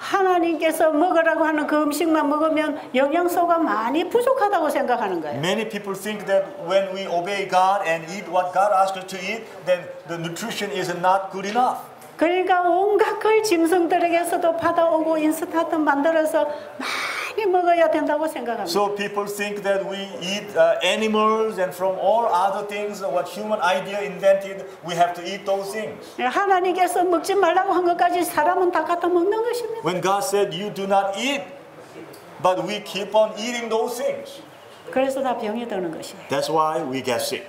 하나님께서 먹으라고 하는 그 음식만 먹으면 영양소가 많이 부족하다고 생각하는 거예요. Many people think that when we obey God and eat what God asks us to eat, then the nutrition is not good enough. 그러니까 온갖 걸 짐승들에게서도 받아오고 인스턴트 만들어서 많이 먹어야 된다고 생각합니다. So people think that we eat uh, animals and from all other things, what human idea invented, we have to eat those things. 하나님께서 먹지 말라고 한 것까지 사람은 다 갖다 먹는 것입니다. When God said you do not eat, but we keep on eating those things. 그래서 다 병이 드는 것이에요. That's why we get sick.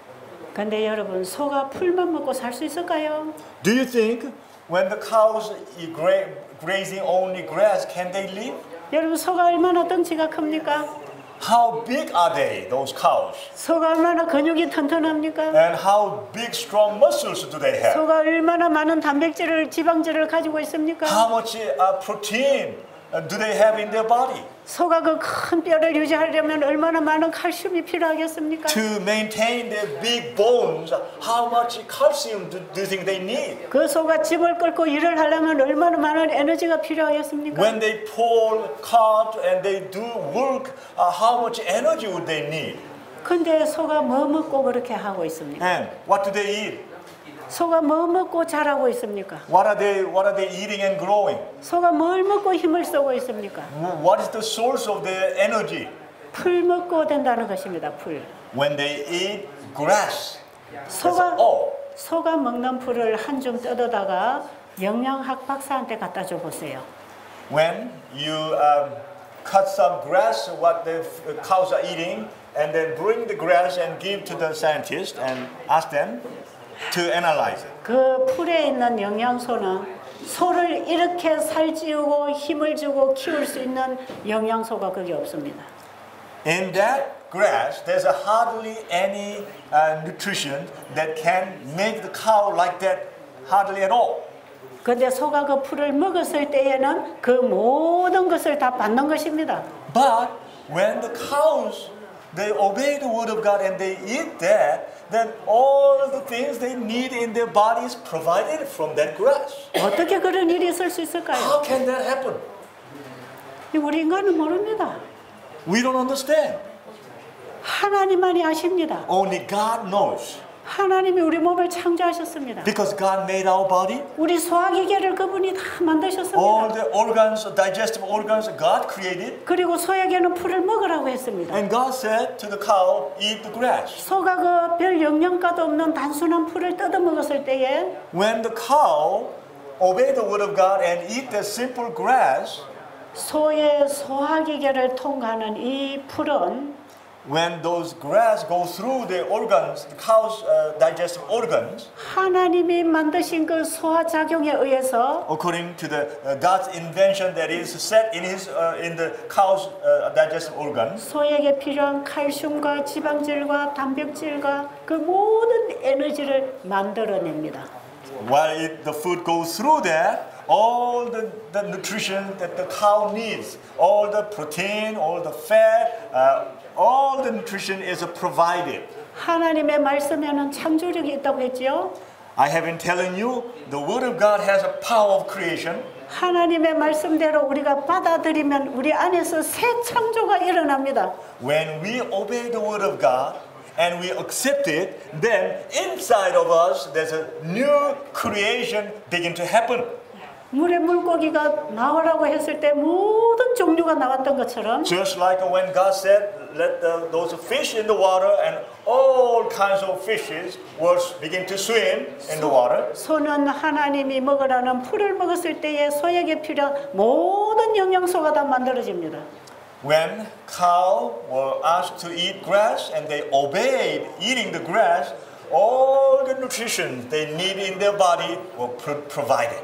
근데 여러분 소가 풀만 먹고 살 수 있을까요? Do you think when the cows eat gra- grazing only grass, can they live? 여러분 소가 얼마나 덩치가 큽니까? How big are they, those cows? 소가 얼마나 근육이 튼튼합니까? And how big, strong muscles do they have? 소가 얼마나 많은 단백질을, 지방질을 가지고 있습니까? How much uh, protein uh, do they have in their body? 소가 그 큰 뼈를 유지하려면 얼마나 많은 칼슘이 필요하겠습니까? To maintain their big bones, how much calcium do, do you think they need? 그 소가 집을 끌고 일을 하려면 얼마나 많은 에너지가 필요하겠습니까? When they pull, cart, and they do work, uh, how much energy would they need? 근데 소가 뭐 먹고 그렇게 하고 있습니까? And what do they eat? 소가 뭐 먹고 자라고 있습니까? What are they, what are they eating and growing? 소가 뭘 먹고 힘을 쓰고 있습니까? What is the source of their energy? 풀 먹고 된다는 것입니다. 풀. When they eat grass. That's 소가 all. 소가 먹는 풀을 한 줌 뜯어다가 영양학 박사한테 갖다 줘 보세요. When you um, cut some grass, what the f- cows are eating, and then bring the grass and give to the scientist and ask them to analyze it. 그 풀에 있는 영양소는 소를 이렇게 살찌우고 힘을 주고 키울 수 있는 영양소가 거기 없습니다. In that grass, there's a hardly any uh, nutrition that can make the cow like that, hardly at all. 근데 소가 그 풀을 먹었을 때에는 그 모든 것을 다 받는 것입니다. But when the cows, they obey the word of God and they eat that, then all the things they need in their bodies provided from that grass. 어떻게 그런 일이 있을 수 있을까요? How can that happen? 우리 인간은 모릅니다. We don't understand. 하나님만이 아십니다. Only God knows. 하나님이 우리 몸을 창조하셨습니다. Because God made our body, 우리 소화기계를 그분이 다 all 만드셨습니다. the organs, digestive organs, God created. 그리고 소에게는 풀을 먹으라고 했습니다. And God said to the cow, eat the grass. 소가 그 별 영양가도 없는 단순한 풀을 뜯어 먹었을 때에 When the cow obey the word of God and eat the simple grass, 소의 소화기계를 통과하는 이 풀은 when those grass go through the organs, the cow's uh, digestive organs, 하나님이 만드신 그 소화작용에 의해서 according to the uh, God's invention that is set in his uh, in the cow's uh, digestive organs, 소에게 필요한 칼슘과 지방질과 단백질과 그 모든 에너지를 만들어냅니다. while it, the food goes through that, all the, the nutrition that the cow needs, all the protein, all the fat, uh, all the nutrition is provided. 하나님의 말씀에는 창조력이 있다고 했지요. I have been telling you, the word of God has a power of creation. 하나님의 말씀대로 우리가 받아들이면 우리 안에서 새 창조가 일어납니다. When we obey the word of God and we accept it, then inside of us there's a new creation begin to happen. 물에 물고기가 나오라고 했을 때 모든 종류가 나왔던 것처럼 Just like when God said, let the, those fish in the water and all kinds of fishes will begin to swim in the water. 소는 하나님이 먹으라는 풀을 먹었을 때에 소에게 필요한 모든 영양소가 다 만들어집니다. When cow were asked to eat grass and they obeyed eating the grass, all the nutrition they need in their body were pro- provided.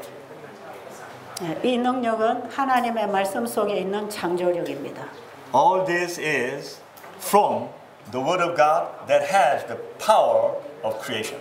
이 능력은 하나님의 말씀 속에 있는 창조력입니다. All this is from the word of God that has the power of creation.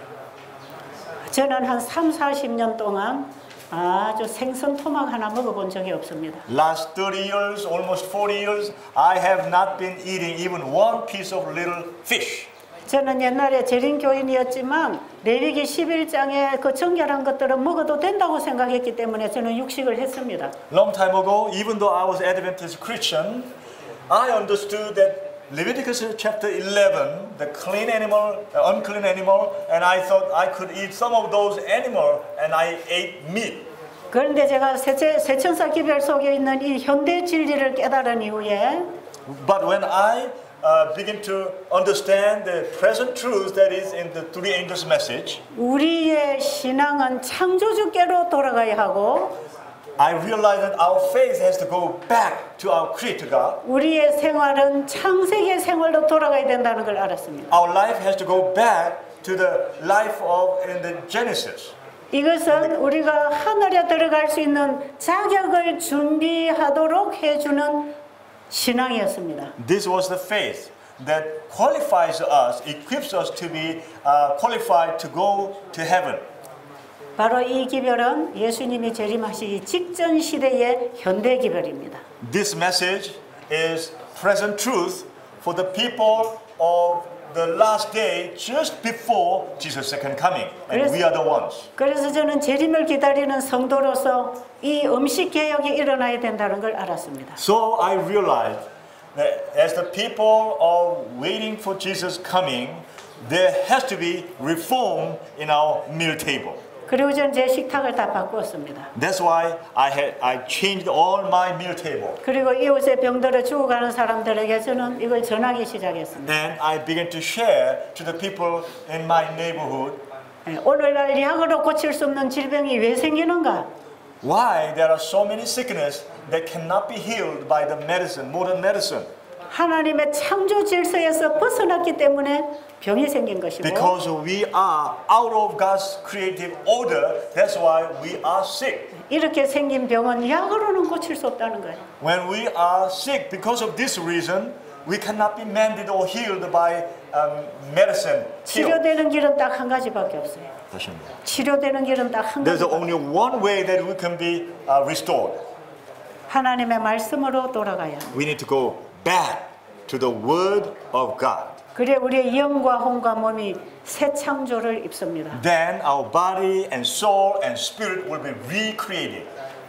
저는 한 삼, 사십 년 동안 아주 생선 토막 하나 먹어본 적이 없습니다. Last thirty years, almost forty years, I have not been eating even one piece of little fish. 저는 옛날에 재림교인이었지만 레위기 십일 장에 그 정결한 것들은 먹어도 된다고 생각했기 때문에 저는 육식을 했습니다. Long time ago, even though I was Adventist Christian, I understood that Leviticus chapter eleven, the clean animal, the unclean animal, and I thought I could eat some of those animal, and I ate meat. 그런데 제가 세체, 세천사 기별 속에 있는 이 현대 진리를 깨달은 이후에 But when I uh, begin to understand the present truth that is in the three angels' message, 우리의 신앙은 창조주께로 돌아가야 하고 I realized that our faith has to go back to our Creator God. 우리의 생활은 창세기의 생활로 돌아가야 된다는 걸 알았습니다. Our life has to go back to the life of in the Genesis. 이것은 우리가 하늘에 들어갈 수 있는 자격을 준비하도록 해주는 신앙이었습니다. This was the faith that qualifies us, equips us to be uh, qualified to go to heaven. 바로 이 기별은 예수님이 재림하시기 직전 시대의 현대 기별입니다. This message is present truth for the people of the last day just before Jesus' second coming. And we are the ones. 그래서 저는 재림을 기다리는 성도로서 이 음식 개혁이 일어나야 된다는 걸 알았습니다. So I realized that as the people are waiting for Jesus coming, there has to be reform in our meal table. 그리고 저는 제 식탁을 다 바꾸었습니다. That's why I had I changed all my meal table. 그리고 이웃에 병들어 죽어가는 사람들에게 저는 이걸 전하기 시작했습니다. And I began to share to the people in my neighborhood 예, 오늘날 약으로 고칠 수 없는 질병이 왜 생기는가? why there are so many sickness that cannot be healed by the medicine, modern medicine. 하나님의 창조 질서에서 벗어났기 때문에 병이 생긴 것이고 Because we are out of God's creative order, that's why we are sick. 이렇게 생긴 병은 약으로는 고칠 수 없다는 거예요. When we are sick because of this reason, we cannot be mended or healed by um, medicine. Healed. 치료되는 길은 딱 한 가지밖에 없어요. 다시 한번. 치료되는 길은 딱 한 There's 가지. only one way that we can be uh, restored. 하나님의 말씀으로 돌아가야 합니다. We need to go back to the Word of God. 그래 우리의 영과 혼과 몸이 새 창조를 입습니다. Then our body and soul and spirit will be recreated.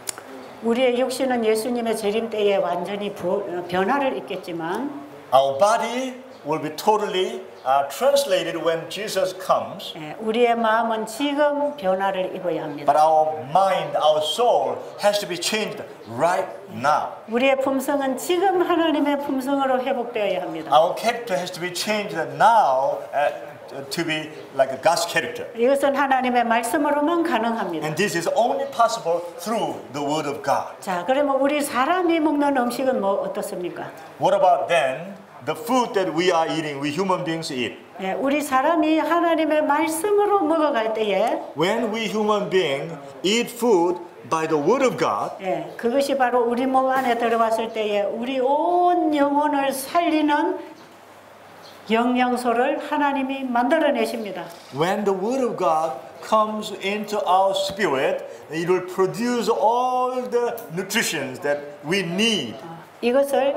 우리의 육신은 예수님의 재림 때에 완전히 부, 변화를 입겠지만 Our body will be totally uh, translated when Jesus comes. 예, 우리의 마음은 지금 변화를 입어야 합니다. But our mind, our soul has to be changed right now. 우리의 품성은 지금 하나님의 품성으로 회복되어야 합니다. Our character has to be changed now uh, to be like a God's character. 이것은 하나님의 말씀으로만 가능합니다. And this is only possible through the Word of God. 자, 그러면 우리 사람이 먹는 음식은 뭐 어떻습니까? What about then the food that we are eating, we human beings eat? 예, 우리 사람이 하나님의 말씀으로 먹어갈 때에 When we human beings eat food by the Word of God, 예, 그것이 바로 우리 몸 안에 들어왔을 때에 우리 온 영혼을 살리는 영양소를 하나님이 만들어내십니다. when the Word of God comes into our spirit, it will produce all the nutrition that we need. 이것을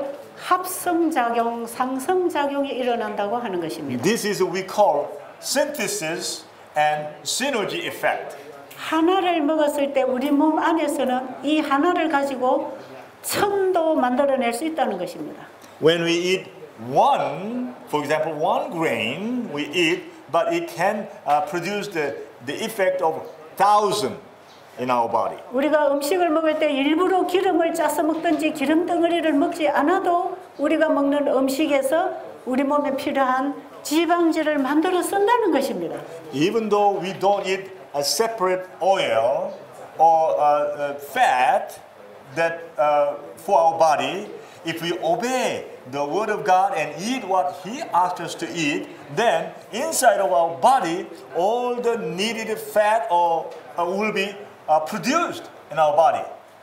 합성작용, 상성작용이 일어난다고 하는 것입니다. This is what we call synthesis and synergy effect. 하나를 먹었을 때 우리 몸 안에서는 이 하나를 가지고 천도 만들어낼 수 있다는 것입니다. When we eat one, for example, one grain, we eat, but it can uh, produce the, the effect of thousand in our body. 우리가 음식을 먹을 때 일부러 기름을 짜서 먹든지 기름 덩어리를 먹지 않아도 우리가 먹는 음식에서 우리 몸에 필요한 지방질을 만들어 쓴다는 것입니다. Even though we don't eat a separate oil or uh, uh, fat that uh, for our body, if we obey the Word of God and eat what He asked us to eat, then inside of our body, all the needed fat or uh, will be uh, produced in our body.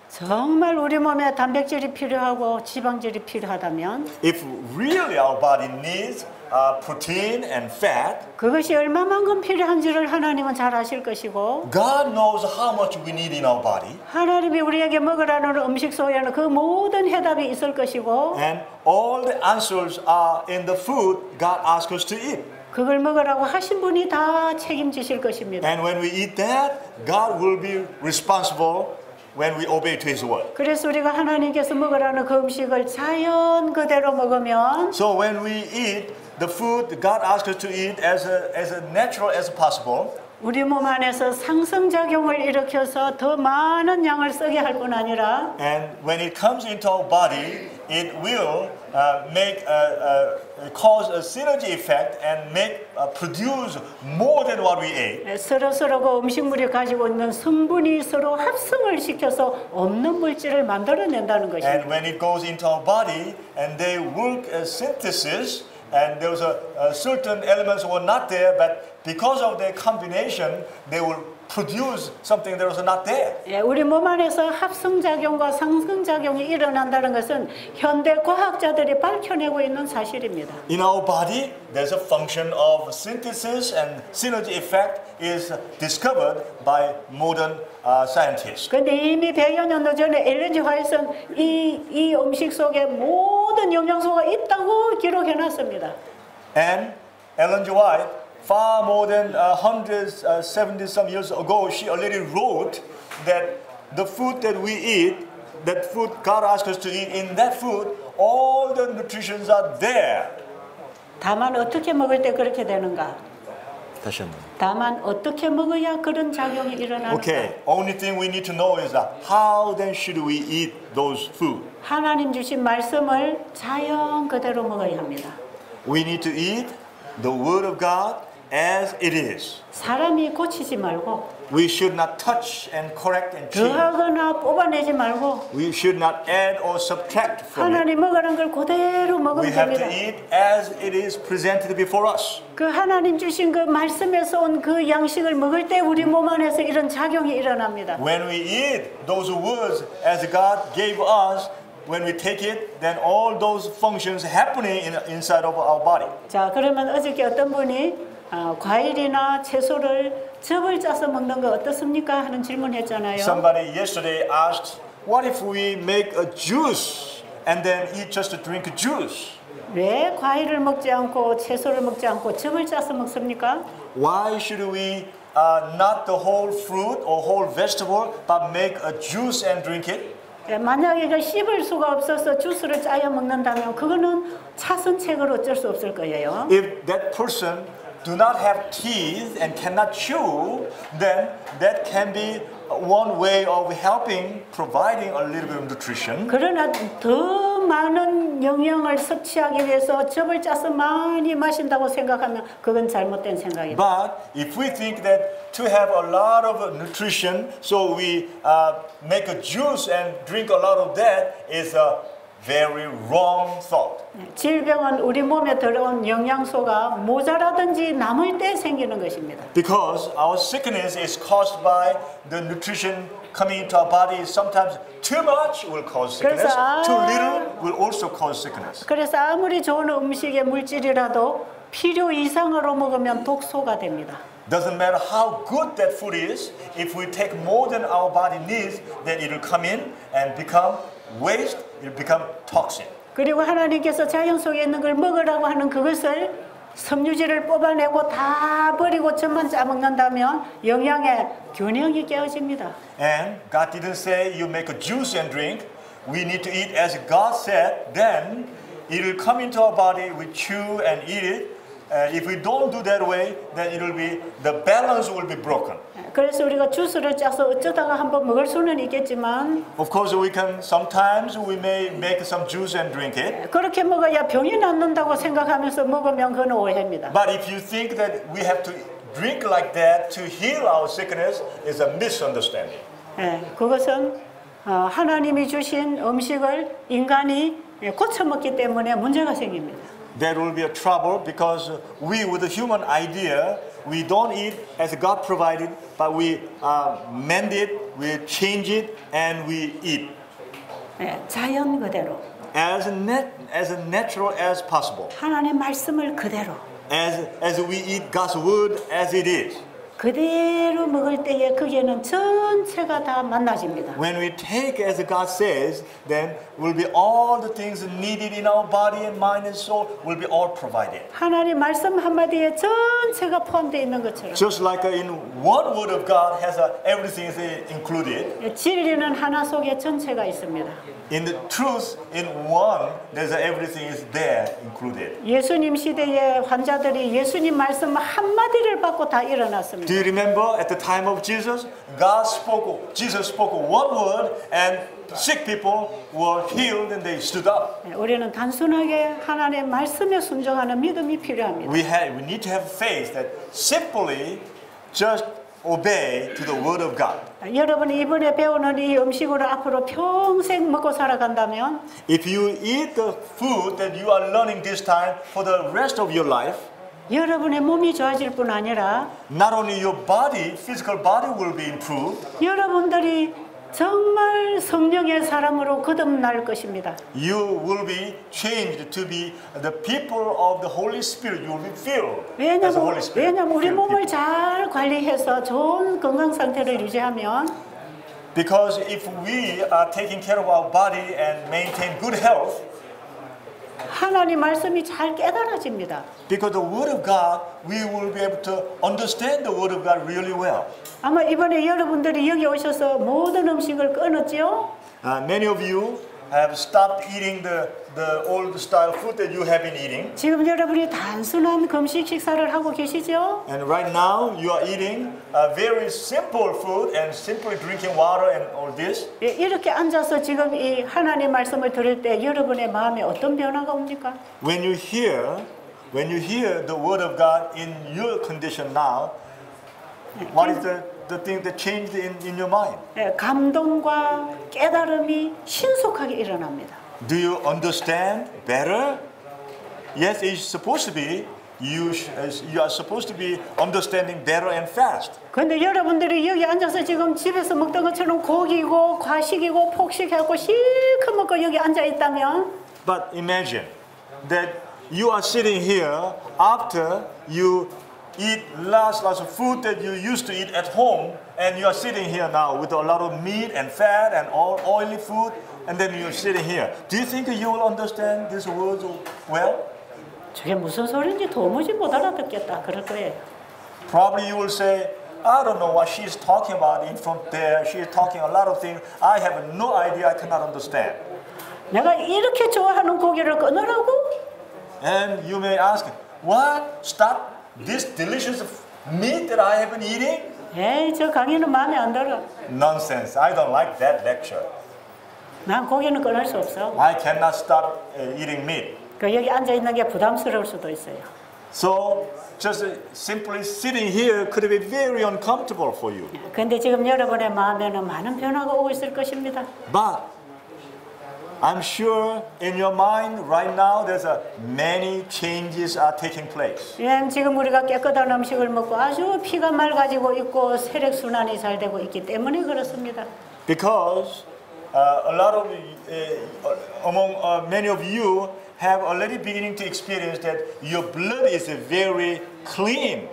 정말 우리 몸에 단백질이 필요하고 지방질이 필요하다면 If really our body needs uh, protein and fat, 그것이 얼마만큼 필요한지를 하나님은 잘 아실 것이고 God knows how much we need in our body. 하나님이 우리에게 먹으라는 음식 속에는 그 모든 해답이 있을 것이고 And all the answers are in the food God asks us to eat. 그걸 먹으라고 하신 분이 다 책임지실 것입니다. And when we eat that, God will be responsible when we obey to His word. 그래서 우리가 하나님께서 먹으라는 그 음식을 자연 그대로 먹으면 So when we eat the food that God asks us to eat as a, as a natural as possible, 우리 몸 안에서 상승작용을 일으켜서 더 많은 양을 쓰게 할 뿐 아니라 and when it comes into our body, it will uh, make a, a, cause a synergy effect and make uh, produce more than what we ate. 서로 서로 그 음식물이 가지고 있는 성분이 서로 합성을 시켜서 없는 물질을 만들어낸다는 And 것입니다. when it goes into our body and they work as synthesis, and there was a, a certain elements were not there, but because of their combination, they will produce something that was not there. 예, 우리 몸 안에서 합성작용과 상승작용이 일어난다는 것은 현대 과학자들이 밝혀내고 있는 사실입니다. In our body, there's a function of synthesis and synergy effect is discovered by modern uh, scientists. 근데 이미 백여 년도 전에 엘렌 지 화이트는 이, 이 음식 속에 모든 영양소가 있다고 기록해놨습니다. And Ellen G. White, far more than uh, one hundred seventy some years ago, she already wrote that the food that we eat, that food God asks us to eat, in that food, all the nutritions are there. 다만 어떻게 먹을 때 그렇게 되는가? 다시 한번. 다만 어떻게 먹어야 그런 작용이 일어나는가? Okay, only thing we need to know is that how then should we eat those food? 하나님 주신 말씀을 자연 그대로 먹어야 합니다. We need to eat the word of God as it is. 사람이 고치지 말고 We should not touch and correct and change. 더하거나 뽑아내지 말고 We should not add or subtract from it. 하나님 먹으라는 걸 그대로 We 먹으면 have to 됩니다. eat as it is presented before us. 그 하나님 주신 그 말씀에서 온 그 양식을 먹을 때 우리 몸 안에서 이런 작용이 일어납니다. When we eat those words as God gave us, when we take it, then all those functions happening in, inside of our body. 자, 그러면 어저께 어떤 분이 어, 과일이나 채소를 즙을 짜서 먹는 거 어떻습니까? 하는 질문했잖아요. Somebody yesterday asked, what if we make a juice and then eat just to drink juice? 왜 과일을 먹지 않고 채소를 먹지 않고 즙을 짜서 먹습니까? Why should we uh, not the whole fruit or whole vegetable, but make a juice and drink it? 예, 만약에 그 씹을 수가 없어서 주스를 짜여 먹는다면 그거는 차선책으로 어쩔 수 없을 거예요. If that person do not have teeth and cannot chew, then that can be one way of helping, providing a little bit of nutrition. 그러나 더 많은 영양을 섭취하기 위해서 즙을 짜서 많이 마신다고 생각하면 그건 잘못된 생각입니다. But if we think that to have a lot of nutrition, so we uh, make a juice and drink a lot of that is a very wrong thought. 질병은 우리 몸에 들어온 영양소가 모자라든지 남을 때 생기는 것입니다. Because our sickness is caused by the nutrition coming into our body. Sometimes too much will cause sickness, 그래서 too little will also cause sickness. 그래서 아무리 좋은 음식의 물질이라도 필요 이상으로 먹으면 독소가 됩니다. Doesn't matter how good that food is, if we take more than our body needs, then it will come in and become waste, it will become toxic. 그리고 하나님께서 자연 속에 있는 걸 먹으라고 하는 그것을 섬유질을 뽑아내고 다 버리고 젖만 짜먹는다면 영양의 균형이 깨어집니다. And God didn't say you make a juice and drink. We need to eat as God said. Then it will come into our body. We chew and eat it. Uh, if we don't do that way, then it will be the balance will be broken. 그래서 우리가 주스를 짜서 어쩌다가 한번 먹을 수는 있겠지만 Of course, we can sometimes we may make some juice and drink it. 그렇게 먹어야 병이 낫는다고 생각하면서 먹으면 그건 오해입니다. But if you think that we have to drink like that to heal our sickness, is a misunderstanding. 예, 그것은 어, 하나님이 주신 음식을 인간이 고쳐 먹기 때문에 문제가 생깁니다. There will be a trouble because we, with the human idea, we don't eat as God provided, but we uh, mend it, we change it, and we eat 예, 자연 그대로 as net, as natural as possible, 하나님의 말씀을 그대로 as as we eat God's word as it is. 그대로 먹을 때에 거기에는 전체가 다 만나집니다. When we take as God says, then will be all the things needed in our body and mind and soul will be all provided. 하나님 말씀 한마디에 전체가 포함되어 있는 것처럼 Just like in one word of God has a, everything is included. 예, 진리는 하나 속에 전체가 있습니다. In the truth, in one, there's a, everything is there included. 예수님 시대의 환자들이 예수님 말씀 한마디를 받고 다 일어났습니다. Do you remember at the time of Jesus, God spoke, Jesus spoke one word, and sick people were healed and they stood up. 예, 우리는 단순하게 하나님의 말씀에 순종하는 믿음이 필요합니다. We have, we need to have faith that simply just obey to the word of God. 여러분이 이번에 배우는 이 음식으로 앞으로 평생 먹고 살아간다면 If you eat the food that you are learning this time for the rest of your life, 여러분의 몸이 좋아질 뿐 아니라 not only your body, physical body will be improved, 여러분들이 정말 성령의 사람으로 거듭날 것입니다. you will be changed to be the people of the Holy Spirit. You will be filled as the 왜냐면, Holy Spirit. 왜냐면 우리 filled 몸을 people. 잘 관리해서 좋은 건강 상태를 유지하면 Because if we are taking care of our body and maintain good health, 하나님 말씀이 잘 깨달아집니다. because the Word of God, we will be able to understand the Word of God really well. 아마 이번에 여러분들이 여기 오셔서 모든 음식을 끊었지요? Uh, many of you have stopped eating the the old style food that you have been eating. 지금 여러분이 단순한 금식 식사를 하고 계시죠? And right now you are eating a very simple food and simply drinking water and all this. 예, 이렇게 앉아서 지금 이 하나님 말씀을 들을 때 여러분의 마음에 어떤 변화가 옵니까? When you hear, when you hear the word of God in your condition now, what is the, the thing that changed in, in your mind? 예, 감동과 깨달음이 신속하게 일어납니다. Do you understand better? Yes, it's supposed to be. You, sh- you are supposed to be understanding better and fast. 근데 여러분들이 여기 앉아서 지금 집에서 먹던 것처럼 고기고 과식이고 폭식하고 실컷 먹고 여기 앉아 있다면 But imagine that you are sitting here after you eat lots, lots of food that you used to eat at home, and you are sitting here now with a lot of meat and fat and all oily food, and then you're sitting here. Do you think you will understand these words well? 저게 무슨 소리인지 도무지 못 알아듣겠다 그럴 거예요. Probably you will say, I don't know what she's talking about in front there. She is talking a lot of things. I have no idea. I cannot understand. 내가 이렇게 좋아하는 고기를 끊으라고? And you may ask, what? Stop this delicious meat that I have been eating? 에이, 저 강의는 마음에 안 들어. Nonsense. I don't like that lecture. 난 고기는 끊을 수 없어. I cannot stop uh, eating meat. 그 여기 앉아 있는 게 부담스러울 수도 있어요. So just uh, simply sitting here could be very uncomfortable for you. 근데 지금 여러분의 마음에는 많은 변화가 오고 있을 것입니다. But I'm sure in your mind right now there's a many changes are taking place. 예, 지금 우리가 깨끗한 음식을 먹고 아주 피가 맑아지고 있고 혈액 순환이 잘 되고 있기 때문에 그렇습니다. Because uh, a lot of uh, among uh, many of you have already beginning to experience that your blood is very clean.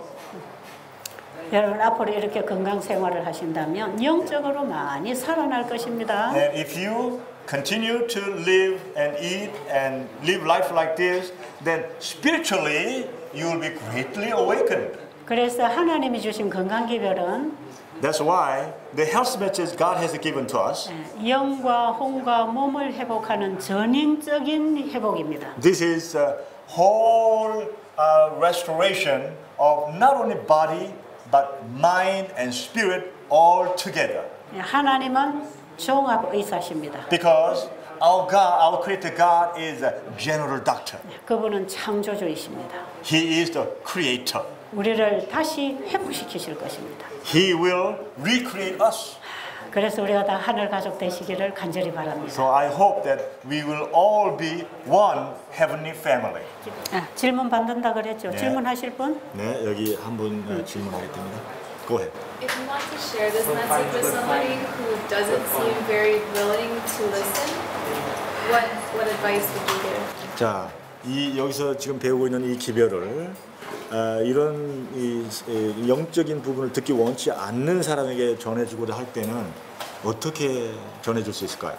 여러분 앞으로 이렇게 건강 생활을 하신다면 영적으로 많이 살아날 것입니다. And if you continue to live and eat and live life like this, then spiritually you will be greatly awakened. 그래서 하나님이 주신 건강 기별은 That's why the health message God has given to us. 영과 혼과 몸을 회복하는 전인적인 회복입니다. This is a whole uh, restoration of not only body but mind and spirit all together. 하나님은 종합 의사십니다. Because our God, our Creator God, is a general doctor. 그분은 창조주이십니다. He is the Creator. 우리를 다시 회복시키실 것입니다. He will recreate us. 그래서 우리가 다 하늘 가족 되시기를 간절히 바랍니다. So I hope that we will all be one heavenly family. 아, 질문 받는다 그랬죠? 네. 질문하실 분? 네, 여기 한 분 질문하겠습니다. Go ahead. If you want to share this message with somebody who doesn't seem very willing to listen, what what advice would you give? 자, 이 여기서 지금 배우고 있는 이 기별을 어, 이런 이, 이 영적인 부분을 듣기 원치 않는 사람에게 전해주고자 할 때는 어떻게 전해줄 수 있을까요?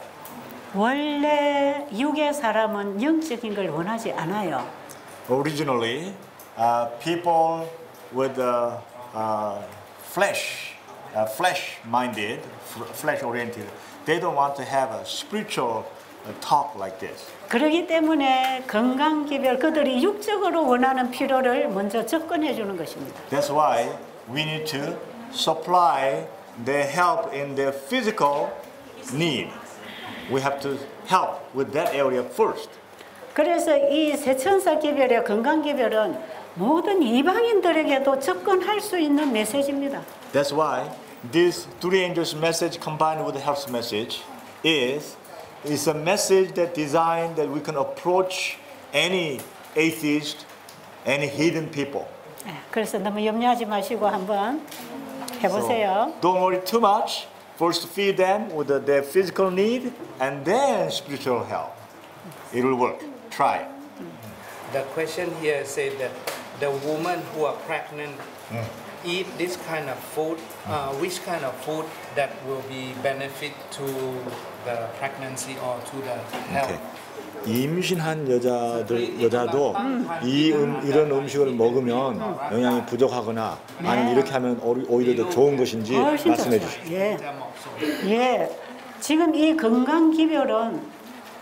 원래 육의 사람은 영적인 걸 원하지 않아요. Originally, uh, people with uh, uh, flesh, uh, flesh-minded, flesh-oriented, they don't want to have a spiritual uh, talk like this. 그렇기 때문에 건강 기별 그들이 육적으로 원하는 필요를 먼저 접근해 주는 것입니다. That's why we need to supply their help in their physical need. We have to help with that area first. 그래서 이 세천사 기별의 건강 기별은 모든 이방인들에게도 접근할 수 있는 메시지입니다. That's why this three angels message combined with the health message is is a message that designed that we can approach any atheist, any hidden people. 네, 그래서 너무 염려하지 마시고 한번 해보세요. So don't worry too much. First feed them with the, their physical need and then spiritual help. It will work. Try it. The question here says that the women who are pregnant Mm. eat this kind of food. Uh, which kind of food that will be benefit to the pregnancy or to the health? Okay. 임신한 여자들 여자도 이 음, 이런 음식을 먹으면 영양이 부족하거나 아니면 이렇게 하면 오히- 오히려 더 좋은 것인지 훨씬 말씀해 좋죠. 주십시오. 예, 예. 지금 이 건강 기별은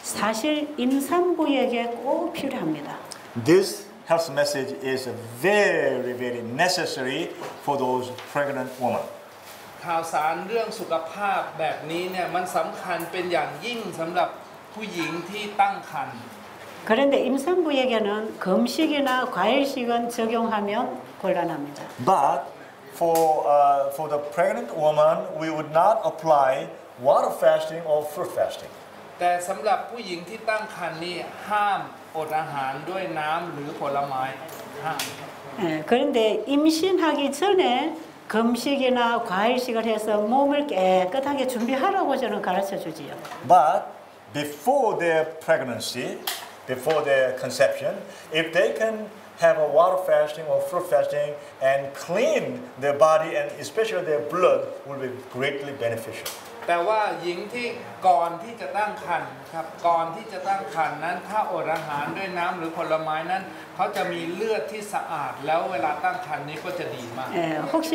사실 임산부에게 꼭 필요합니다. This health message is very, very necessary for those pregnant women. ข่าวสารเรื่องสุขภาพแบบนี้เนี่ยมันสำคัญเป็นอย่างยิ่งสำหรับผู้หญิงที่ตั้งครรภ์ 그런데 임산부에게는 금식이나 과일식은 적용하면 곤란합니다. But for, uh, for the pregnant woman, we would not apply water fasting or fruit fasting. แต่สำหรับผู้หญิงที่ตั้งครรภ์นี่ห้ามอดอาหารด้วยน้ำหรือผลไม้ห้าม 예, 그런데 임신하기 전에 금식이나 과일식을 해서 몸을 깨끗하게 준비하라고 저는 가르쳐 주지요. But before their pregnancy, before their conception, if they can have a water fasting or fruit fasting and clean their body and especially their blood, will be greatly beneficial. แต่ว่าหญิงที่ก่อนที่จะตั้งครรภ์ครับก่อนที่จะตั้งครรภ์นั้นถ้าอดอาหารด้วยน้ำหรือผลไม้นั้นเขาจะมีเลือดที่สะอาดแล้วเวลาตั้งครรภ์นี้ก็จะดีมาก 예, 혹시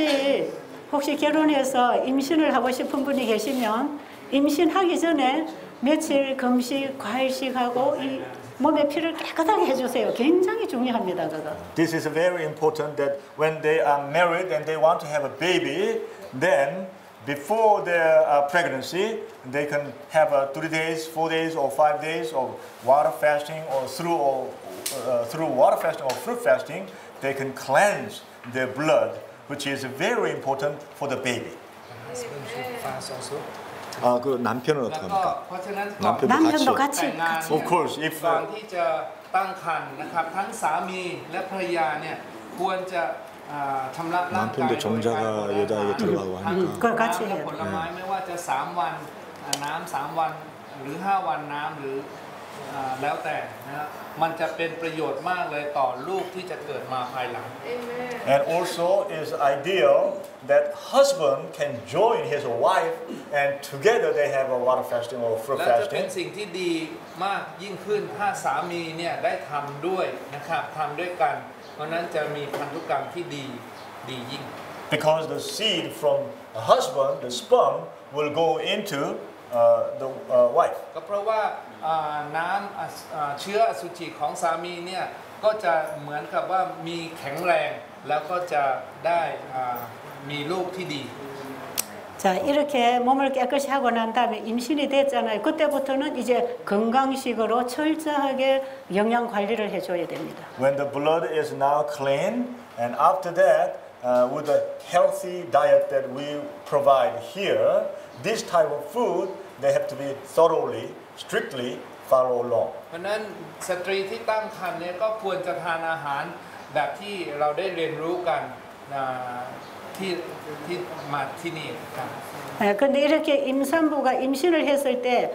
혹시 결혼해서 임신을 하고 싶은 분이 계시면 임신하기 전에 며칠 금식, 과일식하고 이 몸의 피를 깨끗하게 해주세요. 굉장히 중요합니다, 그거. This is very important that when they are married and they want to have a baby, then before their uh, pregnancy, they can have a three days, four days, or five days of water fasting, or through or, uh, through water fasting or fruit fasting, they can cleanse their blood, which is very important for the baby. Husband should fast also. 아, 그 남편은 แล้วก็ 어떡합니까? เพราะฉะนั้นก่อน 남편도 남편도 같이. 같이 แต่งงาน 같이. เนี่ย Of course, if ก่อนที่จะตั้งครรภ์นะครับทั้งสามีและภรรยาเนี่ยควรจะอ่าชำระร่างกาย 남편도 정자가 여자에게 들어가고 ทั้ง 하니까. 그걸 같이 น้ำและ 해요. ผลไม้ไม่ว่าจะสามวันอ่าน้ำสามวันหรือห้าวันน้ำหรืออ่าแล้วแต่นะครับมันจะเป็นประโยชน์มากเลยต่อลูกที่จะเกิดมาภายหลัง Amen. And also is ideal that husband can join his wife and together they have a water fasting or fruit และจะเป็น fasting. สิ่งที่ดีมากยิ่งขึ้นถ้าสามีเนี่ยได้ทำด้วยนะครับทำด้วยกัน เพราะนั้นจะมีพันธุกรรมที่ดีดียิ่ง Because the seed from the husband, the sperm, will go into uh, the uh, wife. ก็เพราะว่าอ่าน้ำอ่ะอ่าเชื้ออสุจิของสามีเนี่ยก็จะเหมือนกับว่ามีแข็งแรงแล้วก็จะได้อ่ามีลูกที่ดี 자, 이렇게 몸을 깨끗이 하고 난 다음에 임신이 됐잖아요. 그때부터는 이제 건강식으로 철저하게 영양 관리를 해줘야 됩니다. When the blood is now clean, and after that, uh, with the healthy diet that we provide here, this type of food, they have to be thoroughly, strictly follow along. เพราะฉะนั้นสตรีที่ตั้งครรภ์เนี่ยก็ควรจะทานอาหารแบบที่เราได้เรียนรู้กันอ่าที่ที่มาที่นี่ครับ 예, 근데 이렇게 임산부가 임신을 했을 때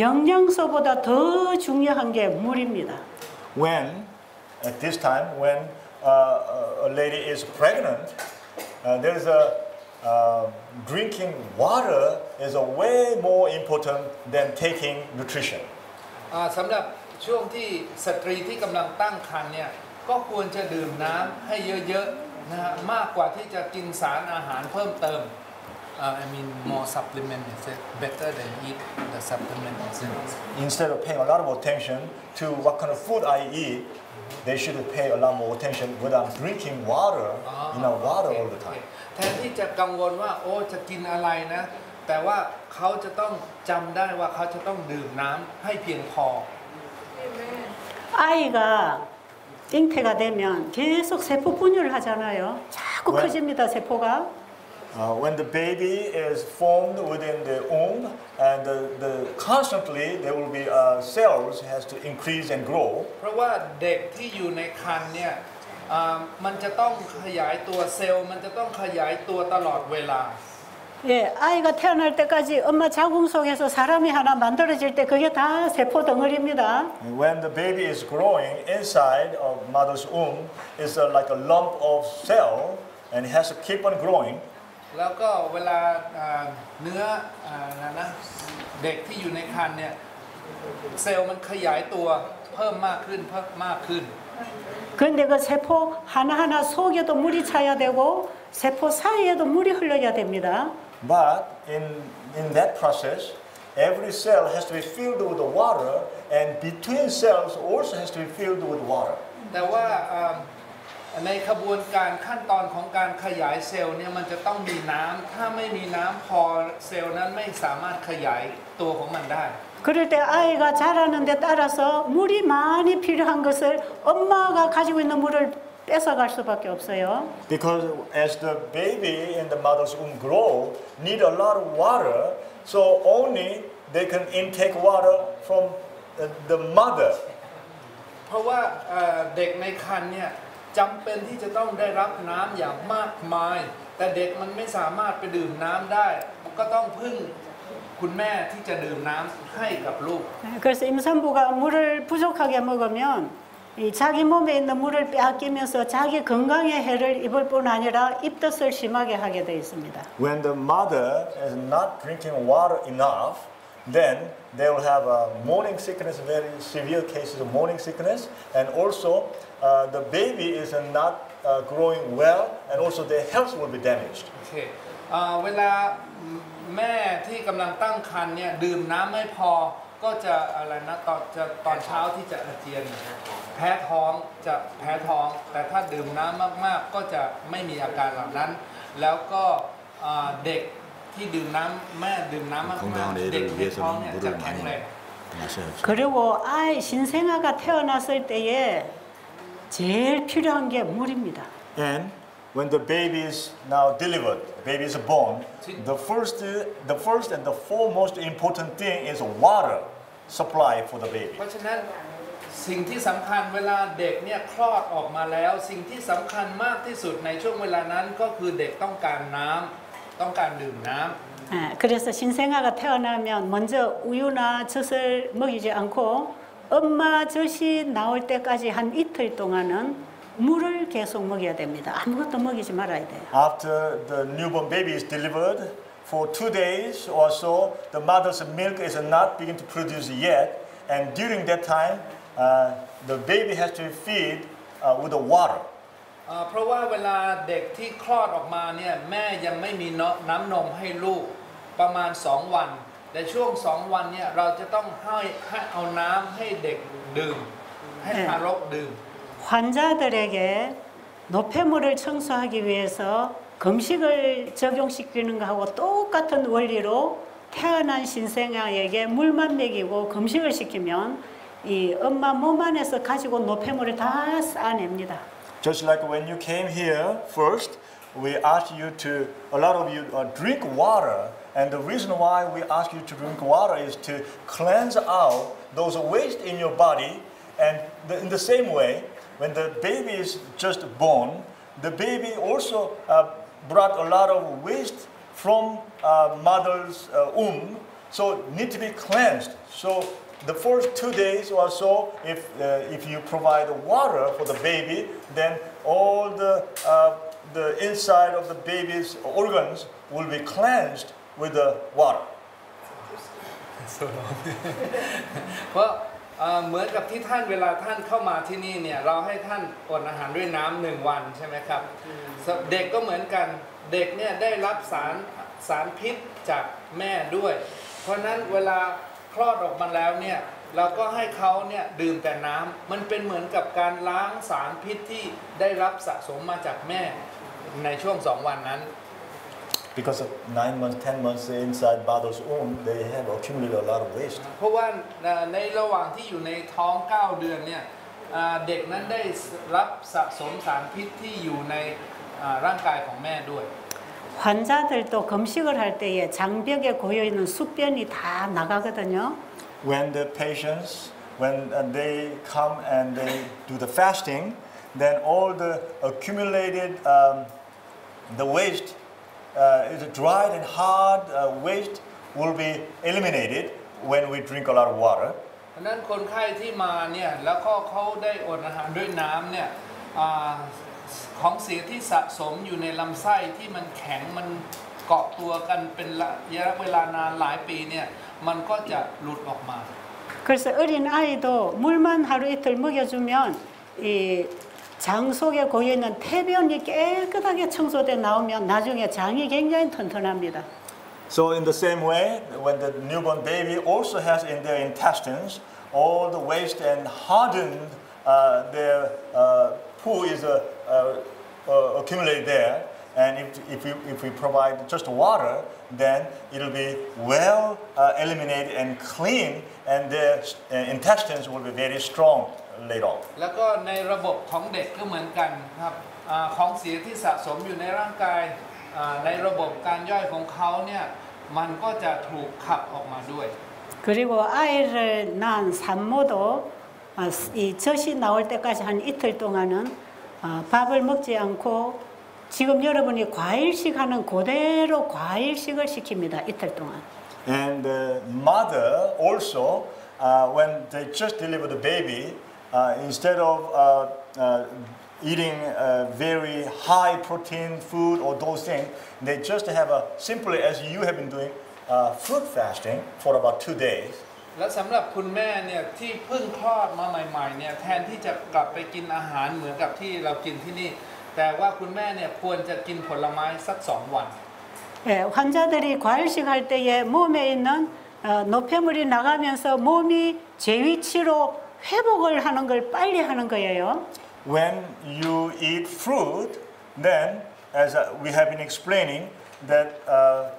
영양소보다 더 중요한 게 물입니다. When, at this time, when uh, a lady is pregnant, uh, there is a uh, drinking water is a way more important than taking nutrition. อ่าสำหรับช่วงที่สตรีที่กำลังตั้งครรภ์เนี่ยก็ควรจะดื่มน้ำให้เยอะๆนะฮะมากกว่าที่จะกินสารอาหารเพิ่มเติม Uh, I mean more supplement is it better than eat the supplement is it? Instead of paying a lot of attention to what kind of food I eat, they should pay a lot more attention when I'm drinking water, you know, water all the time. แทนที่จะกังวลว่าโอ้จะกินอะไรนะ แต่ว่าเขาจะต้องจำได้ว่าเขาจะต้องดื่มน้ำให้เพียงพอ Amen. 아이가 잉태가 되면 계속 세포 분열을 하잖아요. 자꾸 왜? 커집니다, 세포가. Uh, when the baby is formed within the womb, and the, the constantly there will be uh, cells has to increase and grow. เพราะว่าเด็กที่อยู่ในครรภ์เนี่ยอ่ามันจะต้องขยายตัวเซลล์มันจะต้องขยายตัวตลอดเวลา 예, 아이가 태어날 때까지 엄마 자궁 속에서 사람이 하나 만들어질 때 그게 다 세포 덩어리입니다. And when the baby is growing inside of mother's womb, it's a, like a lump of cell, and it has to keep on growing. แล้วก็เวลาอ่าเนื้ออ่านะนะเด็กที่อยู่ในครรภ์เนี่ยเซลล์มันขยายตัวเพิ่มมากขึ้นเพิ่มมากขึ้น 그런데 그 세포 하나하나 속에도 물이 차야 되고 세포 사이에도 물이 흘러야 됩니다. But in in that process, every cell has to be filled with the water, and between cells also has to be filled with water. แต่ว่าอ่าในขบวนการขั้นตอนของการขยายเซลล์เนี่ยมันจะต้องมีน้ำถ้าไม่มีน้ำพอเซลล์นั้นไม่สามารถขยายตัวของมันได้ 그럴 때 아이가 자라는 데 따라서 물이 많이 필요한 것을 엄마가 가지고 있는 물을 뺏어갈 수밖에 없어요. Because as the baby in the mother's womb grow, need a lot of water, so only they can intake water from uh, the mother. เพราะว่าเอ่อเด็กในครรภ์เนี่ยจำเป็นที่จะต้องได้รับน้ำอย่างมากมายแต่เด็กมันไม่สามารถไปดื่มน้ำได้มันก็ต้องพึ่งคุณแม่ที่จะดื่มน้ำให้กับลูก 그래서 임산부가 물을 부족하게 먹으면 이 자기 몸에 있는 물을 빼앗기면서 자기 건강에 해를 입을 뿐 아니라 입덧을 심하게 하게 되어 있습니다. When the mother is not drinking water enough, then they will have a morning sickness, very severe cases of morning sickness, and also uh, the baby is not uh, growing well, and also their health will be damaged. โอเคเอ่อเวลาแม่ที่กำลังตั้งครรภ์เนี่ยดื่มน้ำไม่พอก็จะอะไรนะตอนจะตอนเช้าที่จะอาเจียนแพ้ท้องจะแพ้ท้องแต่ถ้าดื่มน้ำมากๆก็จะไม่มีอาการเหล่านั้นแล้วก็เอ่อเด็กที่ดื่มน้ำแม่ดื่มน้ำมากๆเด็กในท้องเนี่ยจะแข็งแรง 마셔야죠. 그리고 아이 신생아가 태어났을 때에 제일 필요한 게 물입니다. And when the baby is now delivered, baby is born, the first, the first and the foremost important thing is water supply for the baby. เพราะฉะนั้นสิ่งที่สำคัญเวลาเด็กเนี่ยคลอดออกมาแล้วสิ่งที่สำคัญมากที่สุดในช่วงเวลานั้นก็คือเด็กต้องการน้ำต้องการดื่มน้ำ 아, 그래서 신생아가 태어나면 먼저 우유나 젖을 먹이지 않고 엄마 젖이 나올 때까지 한 이틀 동안은 물을 계속 먹여야 됩니다. 아무것도 먹이지 말아야 돼요. After the newborn baby is delivered, for two days or so, the mother's milk is not beginning to produce yet, and during that time, uh, the baby has to feed uh, with the water. เอ่อเพราะว่าเวลาเด็กที่คลอดออกมาเนี่ยแม่ยังไม่มีน้ำนมให้ลูกประมาณสองวันแต่ช่วงสองวันเนี่ยเราจะต้องให้ให้เอาน้ำให้เด็กดื่มให้ทารกดื่ม 환자들에게 노폐물을 청소하기 위해서 금식을 적용시키는 것하고 똑같은 원리로 태어난 신생아에게 물만 먹이고 금식을 시키면 이 엄마 몸 안에서 가지고 온 노폐물을 다 쌓아냅니다. Just like when you came here first, we asked you to, a lot of you uh, drink water, and the reason why we ask you to drink water is to cleanse out those waste in your body, and the, in the same way, when the baby is just born, the baby also uh, brought a lot of waste from uh, mother's uh, womb, so need to be cleansed. So the first two days or so, if uh, if you provide water for the baby, then all the uh, the inside of the baby's organs will be cleansed with the water. เพราะเอ่อเหมือนกับที่ท่านเวลาท่านเข้ามาที่นี่เนี่ยเราให้ท่านอดอาหารด้วยน้ำหนึ่งวันใช่ไหมครับเด็กก็เหมือนกันเด็กเนี่ยได้รับสารสารพิษจากแม่ด้วย เพราะนั้นเวลาคลอดออกมาแล้วเนี่ยเราก็ให้เขาเนี่ยดื่มแต่น้ำมันเป็นเหมือนกับการล้างสารพิษที่ได้รับสะสมมาจากแม่ในช่วงสองวันนั้น Because of nine months, ten months inside mother's womb, they have accumulated a lot of waste. เพราะว่าในระหว่างที่อยู่ในท้องเก้าเดือนเนี่ยเด็กนั้นได้รับสะสมสารพิษที่อยู่ในร่างกายของแม่ด้วย 환자들도 금식을 할 때에 장벽에 고여 있는 숙변이 다 나가거든요. When the patients, when they come and they do the fasting, then all the accumulated um, the waste, uh, is dried and hard uh, waste will be eliminated when we drink a lot of water. เพราะนั้นคนไข้ที่มาเนี่ยแล้วก็เขาได้อดอาหารด้วยน้ำเนี่ยของเสียที่สะสมอยู่ในลำไส้ที่มันแข็งมันเกาะตัวกันเป็นระยะเวลานานหลายปีเนี่ยมันก็จะหลุดออกมา 그래서 어린 아이도 물만 하루 이틀 먹여주면 이 장 속에 고여 있는 태변이 깨끗하게 청소돼 나오면 나중에 장이 굉장히 튼튼합니다. So in the same way, when the newborn baby also has in their intestines all the waste and hardened uh, their uh, poo is uh, uh, uh, accumulated there, and if, if, we, if we provide just water, then it'll be well uh, eliminated and clean, and their uh, intestines will be very strong later on. แล้วก็ในระบบของเด็กก็เหมือนกันครับอ่าของเสียที่สะสมอยู่ในร่างกายอ่าในระบบการย่อยของเขาเนี่ยมันก็จะถูกขับออกมาด้วย 그리고 아이를 낳은 산모도 아, 이 젖이 나올 때까지 한 이틀 동안은 아, 밥을 먹지 않고 지금 여러분이 과일식 하는 그대로 과일식을 시킵니다. 이틀 동안. And the mother also, uh, when they just deliver the baby, uh, instead of uh, uh, eating uh, very high protein food or those things, they just have a simply as you have been doing uh, fruit fasting for about two days. และสำหรับคุณแม่เนี่ยที่เพิ่งคลอดมาใหม่ๆเนี่ยแทนที่จะกลับไปกินอาหารเหมือนกับที่เรากินที่นี่แต่ว่าคุณแม่เนี่ยควรจะกินผลไม้สักสองวัน 예, 환자들이 과일식 할 때에 몸에 있는 어, 노폐물이 나가면서 몸이 제 위치로 회복을 하는 걸 빨리 하는 거예요. When you eat fruit, then as uh, we have been explaining that uh,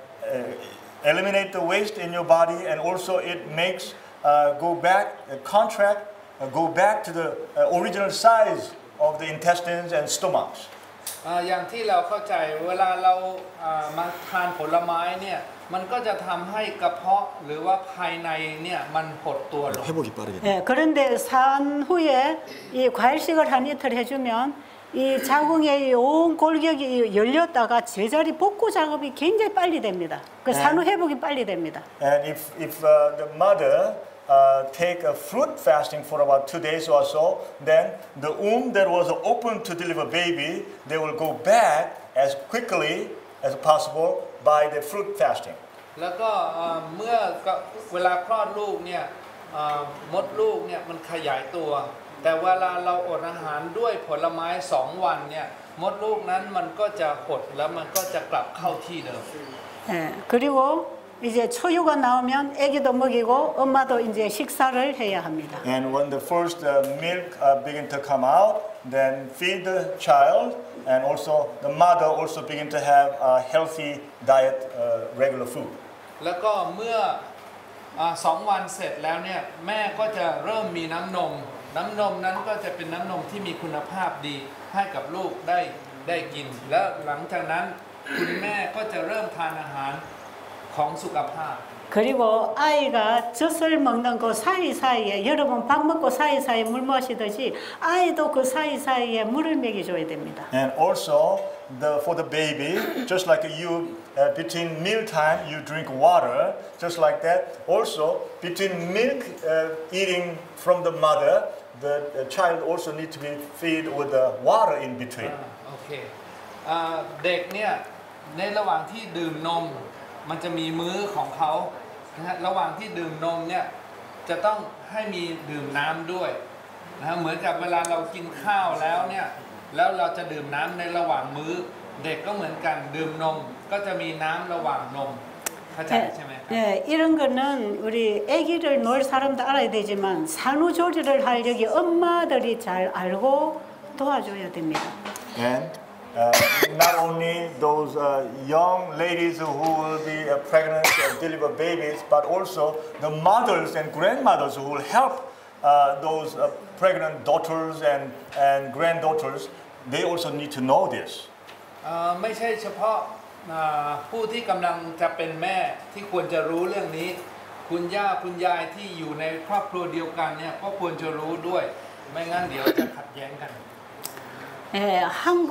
uh, eliminate the waste in your body, and also it makes uh, go back, uh, contract, uh, go back to the uh, original size of the intestines and stomachs. อ่าอย่างที่เราเข้าใจเวลาเราอ่ามาทานผลไม้เนี่ยมันก็จะทำให้กระเพาะหรือว่าภายในเนี่ยมันหดตัวลง 회복이 빠르겠네. 예, 그런데 산 후에 이 과일식을 한 이틀 해주면 이 자궁의 온 골격이 열렸다가 제자리 복구 작업이 굉장히 빨리 됩니다. 그 산후 회복이 빨리 됩니다. And if, if uh, the mother uh, take a fruit fasting for about two days or so, then the womb that was open to deliver baby, they will go back as quickly as possible by the fruit fasting. แล้วก็เอ่อเมื่อเวลาคลอดลูกเนี่ยเอ่อมดลูกเนี่ยมันขยายตัวแต่เวลาเราอดอาหารด้วยผลไม้สองวันเนี่ยมดลูกนั้นมันก็จะหดแล้วมันก็จะกลับเข้าที่เดิม 예, 그리고 이제 초유가 나오면 아기도 먹이고 엄마도 이제 식사를 해야 합니다. And when the first uh, milk uh, begin to come out, then feed the child, and also the mother also begin to have a healthy diet, uh, regular food. แล้วก็เมื่ออ่าสองวันเสร็จแล้วเนี่ยแม่ก็จะเริ่มมีน้ำนมน้ำนมนั้นก็จะเป็นน้ำนมที่มีคุณภาพดีให้กับลูกได้ได้กินแล้วหลังจากนั้นคุณแม่ก็จะเริ่มทานอาหารของสุขภาพ 그리고 아이가 젖을 먹는 그 사이사이에 여러분 밥 먹고 사이사이에 물 마시듯이 아이도 그 사이사이에 물을 먹여줘야 됩니다. And also, the, for the baby, just like you, uh, between meal time, you drink water, just like that. Also, between milk uh, eating from the mother, the, the child also needs to be fed with the water in between. โอเคอ่าเด็กเนี่ยในระหว่างที่ดื่มนมมันจะมีมื้อของเขานะฮะระหว่างที่ดื่มนมเนี่ยจะต้องให้มีดื่มน้ำด้วยนะฮะเหมือนกับเวลาเรากินข้าวแล้วเนี่ยแล้วเราจะดื่มน้ำในระหว่างมื้อเด็กก็เหมือนกันดื่มนมก็จะมีน้ำระหว่างนมเข้าใจใช่ไหม 예, 이런 거는 우리 아기를 놓을 사람도 알아야 되지만 산후조리를 할 여기 엄마들이 잘 알고 도와줘야 됩니다. And uh, not only those uh, young ladies who will be uh, pregnant and deliver babies, but also the mothers and grandmothers who will help uh, those uh, pregnant daughters and, and granddaughters. They also need to know this. เอ่อไม่ใช่เฉพาะอ่าผู้ที่กำลังจะเป็นแม่ที่ควรจะรู้เรื่องนี้คุณย่าคุณยายที่อยู่ในครอบครัวเดียวกันเนี่ยก็ควรจะรู้ด้วยไม่งั้นเดี๋ยวจะขัดแย้งกัน 예, 한국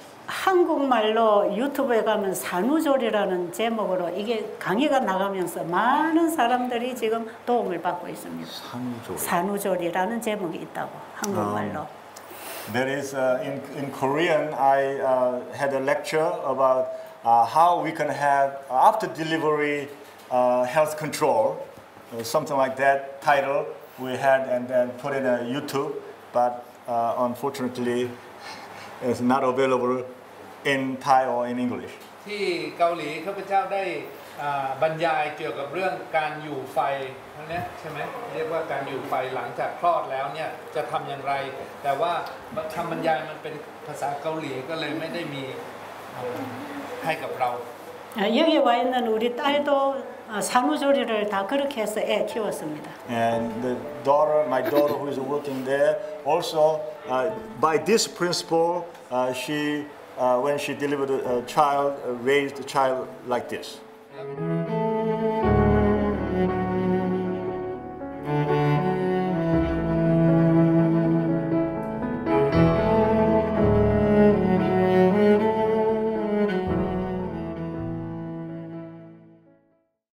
한국말로 유튜브에 가면 산후조리라는 제목으로 이게 강의가 나가면서 많은 사람들이 지금 도움을 받고 있습니다. 산후조리. 산후조리라는 제목이 있다고 한국말로. There is uh, in in Korean. I uh, had a lecture about uh, how we can have after delivery uh, health control, uh, something like that title we had, and then put in a YouTube, but uh, unfortunately, it's not available in Thai or in English. ที่เกาหลีข้าพเจ้าได้อ่าบรรยายเกี่ยวกับเรื่องการอยู่ไฟนั่นเนี่ยใช่ไหมเรียกว่าการอยู่ไฟหลังจากคลอดแล้วเนี่ยจะทำอย่างไร แต่ว่าคำบรรยายมันเป็นภาษาเกาหลีก็เลยไม่ได้มีอ่าให้กับเรา 아, 여기 와 있는 우리 딸도 어, 산후조리를 다 그렇게 해서 애 키웠습니다. And the daughter, my daughter who is working there, also uh, by this principle, uh, she, uh, when she delivered a, a child, uh, raised a child like this.